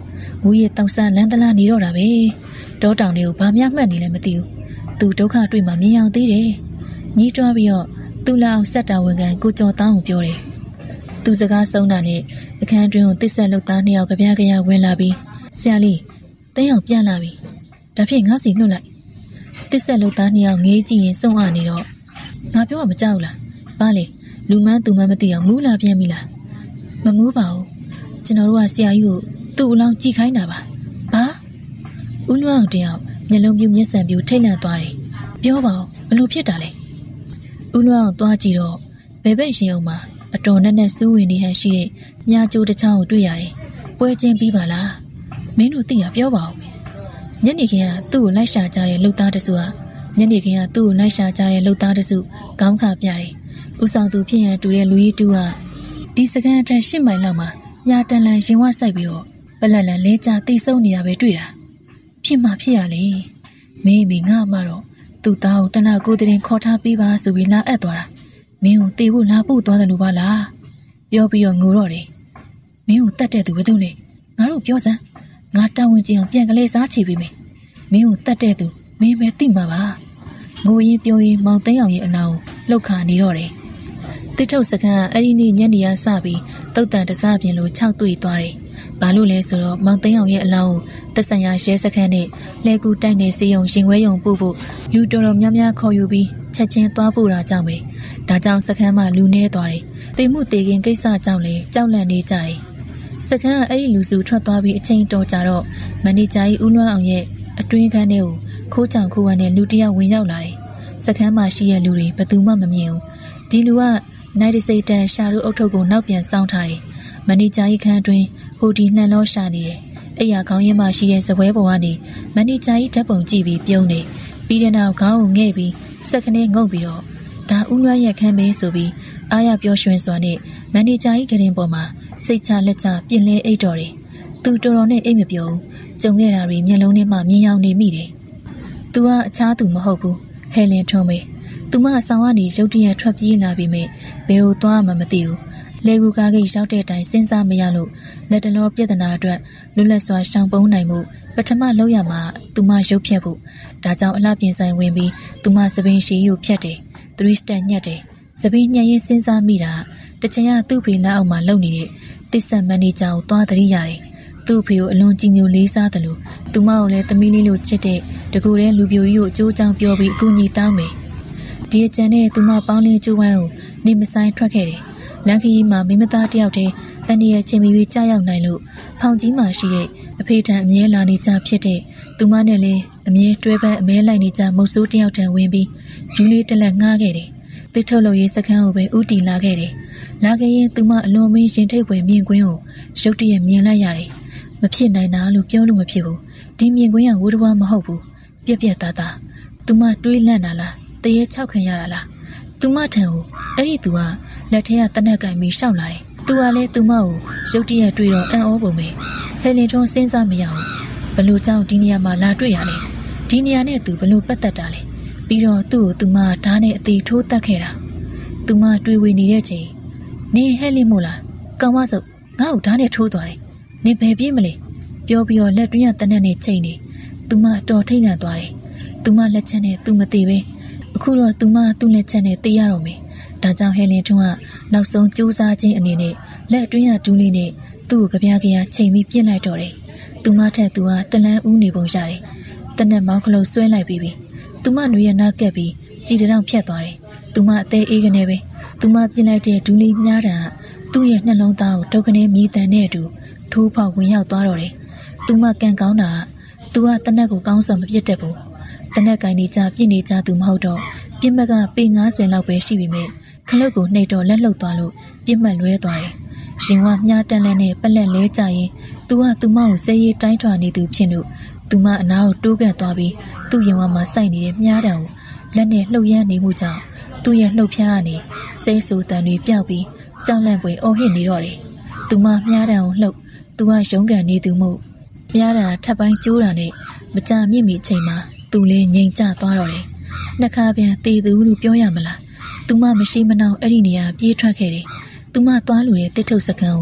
ငူရဲ့တောက်ဆလန်းတလားနေတော့တာပဲတောတောင်တွေကိုဘာမှမှတ်နေလည်းမသိဘူးသူဒုက္ခတွေ့မှမြင်အောင်သေးတယ်ညီးတွားပြီးတော့သူ့လောက်ဆက်တာဝန်ခံကိုကျော်တောင်းကိုပြောတယ်သူစကားဆုံးတာနဲ့အခန်းတွင်ကိုတစ်ဆက်လုတ်သားနှစ်ယောက်ကြပြားကြရဝင်လာပြီးဆရာလေးတင်းအောင်ပြန်လာပြီဒါဖြင့်ငါစီနှုတ်လိုက်တစ်ဆက်လုတ်သားနှစ်ယောက်ငေးကြည့်ရင်စုံအားနေတော့ငါပြောကမကြောက်လားပါလေလူမန်းသူမန်းမသိအောင်မူးလာပြန်ပြီလားမမူးပါဘူးကျွန်တော်တို့ကဆရာကြီးကိုသူ့အလောင်းကြည့်ခိုင်းတာပါဘာဦးလွမ်းအောင်တယောက်မျက်လုံးပြူမျက်စံပြူထိတ်လန့်သွားတယ်ပြောပါဦးဘလို့ဖြစ်တာလဲဦးလွမ်းအောင်သွားကြည့်တော့ဘယ်ဘက်ရှင်အောင်မှာအတော်နဲ့စူးဝင်နေဟန်ရှိတဲ့မြားကြိုးတစ်ချောင်းကိုတွေ့ရတယ်ပွဲချင်းပြီးပါလားမင်းတို့သိရပြောပါဦးညနေခင်းကသူ့ကိုလိုက်ရှာကြတဲ့လှုပ်သားတစုဟာညနေခင်းကသူ့ကိုလိုက်ရှာကြတဲ့လှုပ်သားတစုခေါင်းခါပြတယ်ဦးဆောင်သူဖြစ်ရန်တူတဲ့လူကြီးတူဟာဒီစကန်အထက်10မိုင်လောက်မှာညာတန်လန်ရင်ဝဆိုင်ပြီးတော့ပလက်လန်လဲကျတိဆုံနေရပဲတွေ့တာဖြစ်မှဖြစ်ရလေမင်းငါမှတော့သူ့သားကိုတနာကိုတင်ခေါ်ထားပေးပါဆိုပြီးလာအပ်သွားတာမင်းကိုတေဖို့လာပို့သွားတယ်လို့ပါလားပြောပြီးတော့ငိုတော့တယ်မင်းကိုတတ်တဲ့သူဘယ်သူလဲငါတို့ပြောစမ်းငါတောင်းဝင်ကြည့်အောင်ပြန်ကလေးစားချေပေးမယ်မင်းကိုတတ်တဲ့သူမင်းပဲသိမှာပါငိုရင်ပြောရင်မောင်သိန်းအောင်ရဲ့အလောင်းလှုပ်ခါနေတော့တယ်တစ်ထုပ်စကန်အဲ့ဒီနေ့ညနေရစပြီးတုတ်တန်တစားပြင်လို့6တွေ့သွားတယ်ဘာလို့လဲဆိုတော့မောင်သိန်းအောင်ရဲ့အလောင်းကိုတက်ဆန်ရရဲစခန်းနဲ့လဲကူတိုက်နေစေယုံရှင်ဝဲယုံပို့ဖို့လူတော်များများခေါ်ယူပြီးချက်ချင်းသွားပို့တာကြောင့်ပဲဒါကြောင့်စခန်းမှာလူနေသွားတယ်တေမှုတေခင်ကိစ္စကြောင့်လေကြောက်လန့်နေကြတယ်စခန်းကအဲ့ဒီလူစုထွက်သွားပြီးအချိန်တော်ကြတော့မန်နေဂျာကြီးဦးလွမ်းအောင်ရဲ့အတွင်းခန်းထဲကိုခိုးချောင်ခိုးဝမ်းနဲ့လူတစ်ယောက်ဝင်ရောက်လာတယ်စခန်းမှာရှိတဲ့လူတွေဘယ်သူမှမမြင်ဘူးဒီလူကနိုင်တစိတန်ရှာတို့အုတ်ထုပ်ကိုနောက်ပြန်စောင်းထားတယ်မန်နေဂျာကြီးခန်းအတွင်းဟိုဒီနှံလောရှာနေတယ်အဲ့ရခေါင်းရင်းမှရှိတဲ့စပွဲပေါ်ကနေမန်နေဂျာကြီးဓာတ်ပုံကြည့်ပြီးပြုံးနေပြီးတဲ့နောက်ခေါင်းကိုငဲ့ပြီးစက်ကနေငုံပြီးတော့ဒါဦးလွမ်းရဲ့ခန်းပဲဆိုပြီးအားရပျော်ရွှင်စွာနဲ့မန်နေဂျာကြီးကရင်ပေါ်မှာစိတ်ချလက်ချပြင်လဲအိတ်တော်တယ်သူတော်တော်နဲ့အိတ်မပြုံးကြုံခဲ့တာတွေမျက်လုံးထဲမှာမြင်ရောက်နေမိတယ်သူကအခြားသူမဟုတ်ဘူးဟဲလင်ထွန်းမေသူမဆောင်ကနေရုတ်တရက်ထွက်ပြေးလာပြီးမြဲဘယ်ကိုသွားမှမသိဘူးလေကူကားကြီးရောက်တဲ့အတိုင်းစဉ်းစားမရလို့လက်တလောပြဿနာအတွက်လွတ်လပ်စွာရှောင်ပုန်းနိုင်မှုပထမလောက်ရမှာသူမရုပ်ဖြတ်ဖို့ဒါကြောင့်အလှပြင်ဆိုင်ဝင်ပြီးသူမစပင်းရှည်ကိုဖြတ်တယ်3 step ညက်တယ်စပင်းညက်ရင်စဉ်းစားမိတာတချင်ကသူ့ဖေလက်အောက်မှာလုံနေတဲ့တစ်ဆက်မန်နေဂျာကိုသွားသတိရတယ်သူ့ဖေကိုအလွန်ကြည်ညိုလေးစားတယ်လို့သူမကိုလည်းသမီးလေးလိုချစ်တဲ့တကူတဲ့လူပြိုကြီးကိုအကျိုးကြောင့်ပြောပြီးအကူအညီတောင်းမယ်ဒီအကျန်နဲ့သူမပေါင်းလင်းကျိုးဝမ်းကိုနေမဆိုင်ထွက်ခဲ့တယ်လမ်းခရီးမှာမိမသားတယောက်တည်းတန်ရရဲ့ချိန်မီပြီးကြားရောက်နိုင်လို့ဖောင်ကြီးမှာရှိတဲ့အဖေထံအမြဲလာနေကြဖြစ်တဲ့သူမနဲ့လည်းအမြဲတွဲပန်းအမဲလိုက်နေကြမုတ်ဆိုးတယောက်တန်းဝင်ပြီးဂျူးလေးတစ်လက်ငှားခဲ့တယ်တစ်ထုတ်လို့ရေးစခန်းကိုပဲဥတီလာခဲ့တယ်လာခဲ့ရင်သူမအလွန်မင်းရင်ထိတ်ပွေမြင်ကွင်းကိုရုတ်တရက်မြင်လိုက်ရတယ်မဖြစ်နိုင်တာလို့ပြောလို့မဖြစ်ဘူးဒီမြင်ကွင်းကဝိတဝါမဟုတ်ဘူးပြက်ပြက်သားသားသူမတွေးလန့်တာလားတရေချောက်ခံရတာလားသူမထံကိုအဲ့ဒီသူကလက်ထဲကတနက်ကင်ပြီးရှောက်လာတယ်သူကလည်းသူမကိုရုတ်တရက်တွေ့တော့အံ့ဩပုံပဲဟဲလင်ထွန်းစဉ်းစားမရဘူးဘလို့ကြောင့်ဒီနေရာမှာလာတွေ့ရလဲဒီနေရာနဲ့သူဘလို့ပတ်သက်တာလဲပြီးတော့သူ့ကိုသူမဓာတ်နဲ့အသေးထိုးတက်ခဲ့တာသူမတွေးဝေနေတဲ့ချိန်နင်ဟဲလင်မို့လားကောင်မစုပ်ငါ့ကိုဓာတ်နဲ့ထိုးသွားတယ်နင်ဘယ်ပြေးမလဲပြောပြီးတော့လက်တွင်းကတနက်နဲ့ချိန်နေသူမတော်ထိတ်လန့်သွားတယ်သူမလက်ချက်နဲ့သူမသေးပဲအခုတော့သူမသူ့လက်ချက်နဲ့တေးရတော့မယ်ဒါကြောင့်ဟဲလင်ထွန်းကနောက်ဆုံးကြိုးစားခြင်းအနေနဲ့လက်အတွင်းကဒူးလေးနဲ့သူ့ကိုကြပြားကြချိန်ပြီးပြစ်လိုက်တော့တယ်သူမထက်သူကတလန်းဦးနေပုံရတယ်တနက်မောင်းခလုံးဆွဲလိုက်ပြီးသူမနှွေရနာကက်ပြီးကြည်တောင်ဖြတ်သွားတယ်သူမအသေးအေးကနေပဲသူမပြစ်လိုက်တဲ့ဒူးလေးမြားတာသူ့ရဲ့နှလုံးသားကိုဒုက္ခနဲ့မြည်တမ်းတဲ့အတူထိုးဖောက်ဝင်ရောက်သွားတော့တယ်သူမကန်ကောင်းတာသူကတနက်ကိုကောင်းစွာမပြစ်တတ်ဘူးတနက်ကင်နေကြပြစ်နေကြသူမဟုတ်တော့ပြစ်မှတ်ကပေ90လောက်ပဲရှိပြီမဲ့ခလုတ်ကိုနှိပ်တော့လက်လှုပ်သွားလို့ပြစ်မှတ်လွဲသွားတယ်ရင်ဝမြားတန်လန်းနဲ့ပလက်လဲကြရင်သူကသူမကိုစဲရေးတိုင်းထွာနေသူဖြစ်လို့သူမအနားကိုတိုးကပ်သွားပြီးသူ့ရင်ဝမှာစိုက်နေတဲ့မြားတံကိုလက်နဲ့လှုပ်ရမ်းနေမှုကြောင့်သူ့ရဲ့လှုပ်ဖျားကနေဆဲဆူတန်တွေပြောက်ပြီးကြောက်လန့်ပွေအော်ဟစ်နေတော့တယ်သူမမြားတံကိုလှုပ်သူကရုန်းကန်နေသူမို့မြားတံထပ်ပိုင်းကျိုးတာနဲ့မကြမြင့်မီချိန်မှာသူလည်းငြိမ်ကျသွားတော့တယ်နှစ်ခါပြန်တေသူလို့ပြောရမလားသူမမရှိမနှောင်အဲ့ဒီနေရာပြေးထွက်ခဲ့တယ်သူမသွားလို့တဲ့တစ်ထုပ်စကန်ကို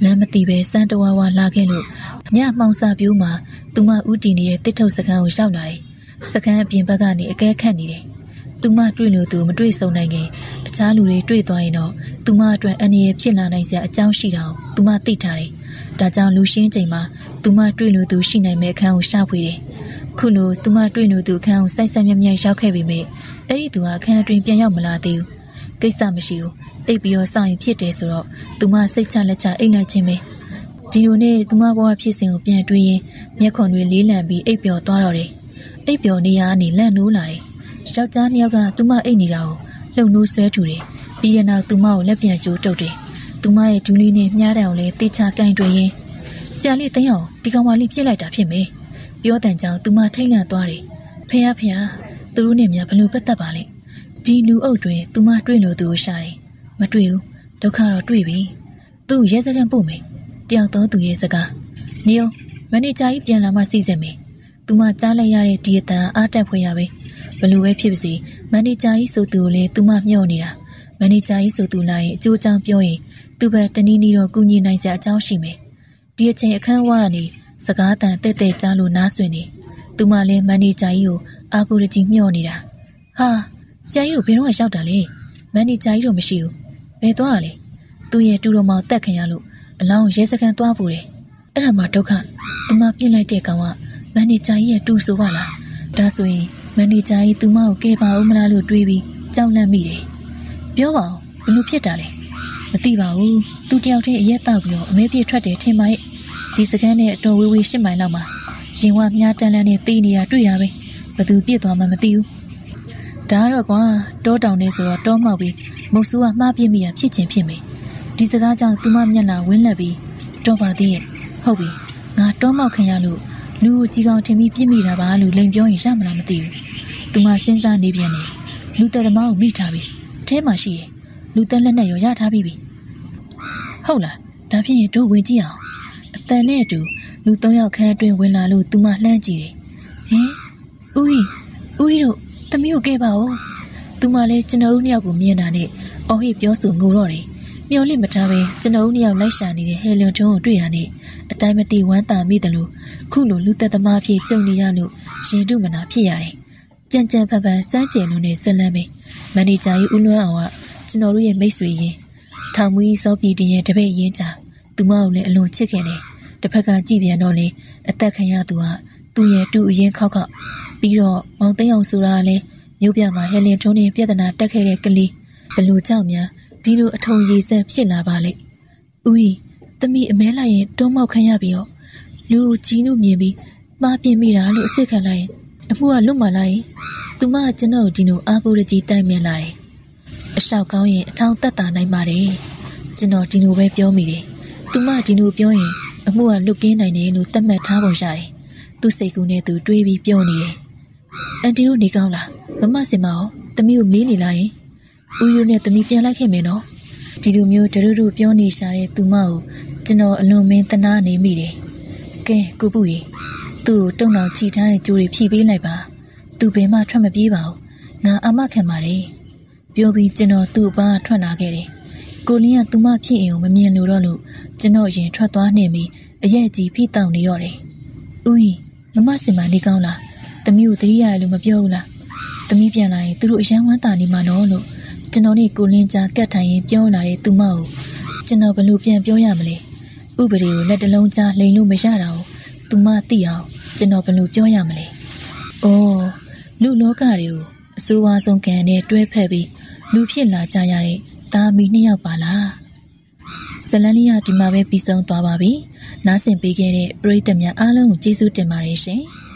လမ်းမသိပဲစမ်းတဝါဝါလာခဲ့လို့ညမှောင်စာပြိုးမှာသူမဦးတည်နေတဲ့တစ်ထုပ်စခန်းကိုရောက်လာတယ်။စခန်းအပြင်ဘက်ကနေအကဲခတ်နေတယ်။သူမတွေ့လို့သူမတွေ့ဆုံနိုင်ခင်အခြားလူတွေတွေ့သွားရင်တော့သူမအတွက်အန္တရာယ်ဖြစ်လာနိုင်စရာအကြောင်းရှိတာကိုသူမသိထားတယ်။ဒါကြောင့်လူရှင်းချိန်မှာသူမတွေ့လို့သူရှိနိုင်မဲ့အခန်းကိုရှာဖွေတယ်။ခုလိုသူမတွေ့လို့သူအခန်းကိုစိုက်ဆက်မြက်မြက်ရောက်ခဲ့ပေမဲ့အဲ့ဒီသူကအခန်းအတွင်းပြန်ရောက်မလာသေးဘူး။ကိစ္စမရှိဘူး။အိပ်ပြီးတော့စောင့်ရင်ဖြစ်တယ်ဆိုတော့သူမစိတ်ချလက်ချအိတ်လိုက်ခြင်းပဲ။ဒီလိုနဲ့သူမဘဝဖြစ်စဉ်ကိုပြန်တွေးရင်မျက်ခွန်တွေလေးလံပြီးအိပ်ပျော်သွားတော့တယ်။အိပ်ပျော်နေရကနေလန့်နိုးလာတယ်။ယောက်ျားနှစ်ယောက်ကသူမအိပ်နေတာကိုလှုပ်နိုးဆွဲထူတယ်။ပြီးရနောက်သူမကိုလက်ပြန်ကျိုးတုပ်တယ်။သူမရဲ့ဒူးလေးနဲ့မြားတံကိုလည်းတေချာကင်တွင်ရင်ဆရာလေးသိအောင်ဒီကောင်မလေးပြစ်လိုက်တာဖြစ်မယ်။ပြောတဲ့ကြောင်သူမထိတ်လန့်သွားတယ်။ဖေသူတို့နဲ့များဘလို့ပတ်သက်ပါလဲ။ဒီလူအုပ်တွင်သူမတွေ့လို့သူကိုရှာတယ်။မတွေ့ဘူး။ဒုက္ခတော့တွေ့ပြီ။သူ့ရဲစခန်းပို့မယ်။တယောက်တော့သူရဲ့စကား။နေအောင်မန်နေဂျာကြီးပြန်လာမှစီစဉ်မယ်။သူမကြားလိုက်ရတဲ့ဒီအတန်အားတက်ဖွယ်ရပဲ။ဘလို့ပဲဖြစ်ပါစေမန်နေဂျာကြီးဆိုသူကိုလည်းသူမမျှော်နေတာ။မန်နေဂျာကြီးဆိုသူလာရင်အကျိုးအကြောင်းပြောရင်သူပဲတနည်းနည်းတော့ကူညီနိုင်စရာအကြောင်းရှိမယ်။ဒီအချိန်အခန်းဝါကနေစကားတန်တဲ့တဲ့ကြားလို့နားဆွနေ။သူမလည်းမန်နေဂျာကြီးကိုအာကိုရကြီးမျှော်နေတာ။ဟာဆရာကြီးတို့ဘယ်တော့မှရောက်တာလဲ။မန်နေဂျာကြီးတော့မရှိဘူး။ဘယ်သွားရလဲ။သူ့ရဲ့တူတော်မောင်တက်ခင်ရလို့အလောင်းရဲစခန်းသွားပို့တယ်။အဲ့ဒါမှဒုက္ခသူမပြစ်လိုက်တဲ့ကောင်ကမန်နေဂျာကြီးရဲ့တူဆိုပါလား။ဒါဆိုရင်မန်နေဂျာကြီးသူမကိုကဲပါဦးမလားလို့တွေးပြီးကြောက်လန့်မိတယ်။ပြောပါဦးဘလို့ဖြစ်တာလဲ။မသိပါဘူး။သူတယောက်တည်းအရက်တောက်ပြီးတော့အမဲပြေထွက်တယ်ထင်ပါရဲ့။ဒီစခန်းနဲ့အတော်ဝေးဝေး8မိုင်လောက်မှာရင်ဝမြားတန်းလန်းနဲ့တီးနေတာတွေ့ရပဲ။ဘသူပြစ်သွားမှမသိဘူး။ဒါကတော့ကွာတောတောင်နေဆိုတော့တောမှောက်ပြီးမုတ်ဆိုးကမှားပြစ်မိရဖြစ်ချင်းဖြစ်မယ်။ဒီစကားကြောင့်သူမမျက်နှာဝင်းလက်ပြီးတော့ပါသေးရဲ့။ဟုတ်ပြီ။ငါတောမှောက်ခင်ရလို့လူကိုကြီးကောင်ထင်ပြီးပြစ်မိတာပါလို့လိန်ပြောရင်ရမလားမသိဘူး။သူမစဉ်းစားနေပြန်တယ်။လူသက်သမားကိုမိထားပြီးအထဲမှာရှိရဲ့လူသက်လက်နဲ့ရောရထားပြီးပြီ။ဟုတ်လား။ဒါဖြစ်ရင်တို့ဝင်ကြည့်အောင်။အတန်နဲ့အတူလူ3ယောက်ခန်းအတွင်းဝင်လာလို့သူမလှမ်းကြည့်တယ်။ဟင်ဦးကြီးတို့သမီးကိုကဲပါဦး။သူမလည်းကျွန်တော်တို့နှစ်ယောက်ကိုမြင်တာနဲ့အော်ဟစ်ပြောဆိုငိုတော့တယ်။မျောလိမ့်မထားပဲကျွန်တော်တို့နှစ်ယောက်လိုက်ရှာနေတဲ့ဟဲလျွန်ထုံးကိုတွေ့ရတဲ့အတိုင်းမသိဝမ်းသာမိတယ်လို့ခုလိုလူသက်သမားဖြစ်ကြုံနေရလို့ရင်တုမနာဖြစ်ရတယ်။ကြံဖန်ဖန်စမ်းကြယ်လို့နဲ့ဆက်လန်းပဲမန်နေဂျာကြီးဦးလွမ်းအောင်ကကျွန်တော်တို့ရဲ့မိတ်ဆွေရင်ထောင်မူကြီးစောပြည်တင်ရဲ့တပည့်ရင်းချာသူမကိုလည်းအလွန်ချစ်ခင်တယ်။တစ်ဖက်ကကြည့်ပြန်တော့လေအသက်ခံရသူကသူ့ရဲ့တူအရင်ခောက်ပြီးတော့မောင်သိန်းအောင်ဆိုတာကလည်းမြို့ပြမှာဟဲလင်ထုံးနေပြဿနာတက်ခဲ့တဲ့ကလေးဘလို့ကြောက်များဒီလိုအထုံရည်ဆက်ဖြစ်လာပါလေ။ဦးကြီးသမီးအမဲလိုက်ရင်တုံးမောက်ခံရပြီးတော့လူကြီးတို့မြင်ပြီးမှားပြင်းမိတာလို့အစ်စ်ခံလိုက်ရင်အမှုကလွတ်မှလာရင်သူမကကျွန်တော်ဒီလိုအားကိုးရကြီးတိုင်မြင်လာတယ်။အလျှောက်ကောင်းရင်အထောင်သက်သာနိုင်ပါတယ်။ကျွန်တော်ဒီလိုပဲပြောမိတယ်။သူမဒီလိုပြောရင်အမှုကလွတ်ကင်းနိုင်တယ်လို့သတ်မှတ်ထားပုံရတယ်။သူ့စိတ်ကူးနဲ့သူတွေးပြီးပြောနေတယ်။အန်တီတို့နေကောင်းလားမမစင်မအောင်သမီးကိုမေးနေလိုက်ရင်ဦးရိုးနဲ့သမီးပြန်လိုက်ခဲ့မယ်နော်။ဒီလိုမျိုးတရူပြောနေရှာတဲ့သူမကိုကျွန်တော်အလွန်မင်းသနာနေမိတယ်။ကဲကိုပူကြီးသူ့ကိုတုံအောင်ချီထားတဲ့ကြိုးတွေဖြည့်ပေးလိုက်ပါသူဘယ်မှထွက်မပြေးပါဘူးငါအာမခံပါတယ်ပြောပြီးကျွန်တော်သူ့အပန်းထွက်လာခဲ့တယ်ကိုလင်းကသူမဖြစ်အိမ်ကိုမမြင်လို့တော့လို့ကျွန်တော်ရင်ထွက်သွားနေပြီးအရက်ကြီးဖိတောင်နေတော့တယ်ဦးကြီးမမစင်မနေကောင်းလားသမီးကိုတတိယလို့မပြောဘူးလားသမီးပြန်လာရင်သူတို့အရန်ဝမ်းသာနေမှာနော်လို့ကျွန်တော်နဲ့ကိုလင်းကြားကတ်ထိုင်ရင်ပြောလာတဲ့သူမကိုကျွန်တော်ဘယ်လိုပြန်ပြောရမလဲဥပဒေကိုလက်တလုံးကြားလိန်လို့မရတာကိုသူမသိအောင်ကျွန်တော်ဘယ်လိုပြောရမလဲ။အော်လူလောကတွေကိုအဆိုးဝါးဆုံးကံနဲ့တွဲဖက်ပြီးလူဖြစ်လာကြရတဲ့သားမီး2ယောက်ပါလား။ဇလန်လေးကဒီမှာပဲပြီးဆုံးသွားပါပြီ။နားဆင်ပေးခဲ့တဲ့ပရိသတ်များအားလုံးကိုကျေးဇူးတင်ပါတယ်ရှင်။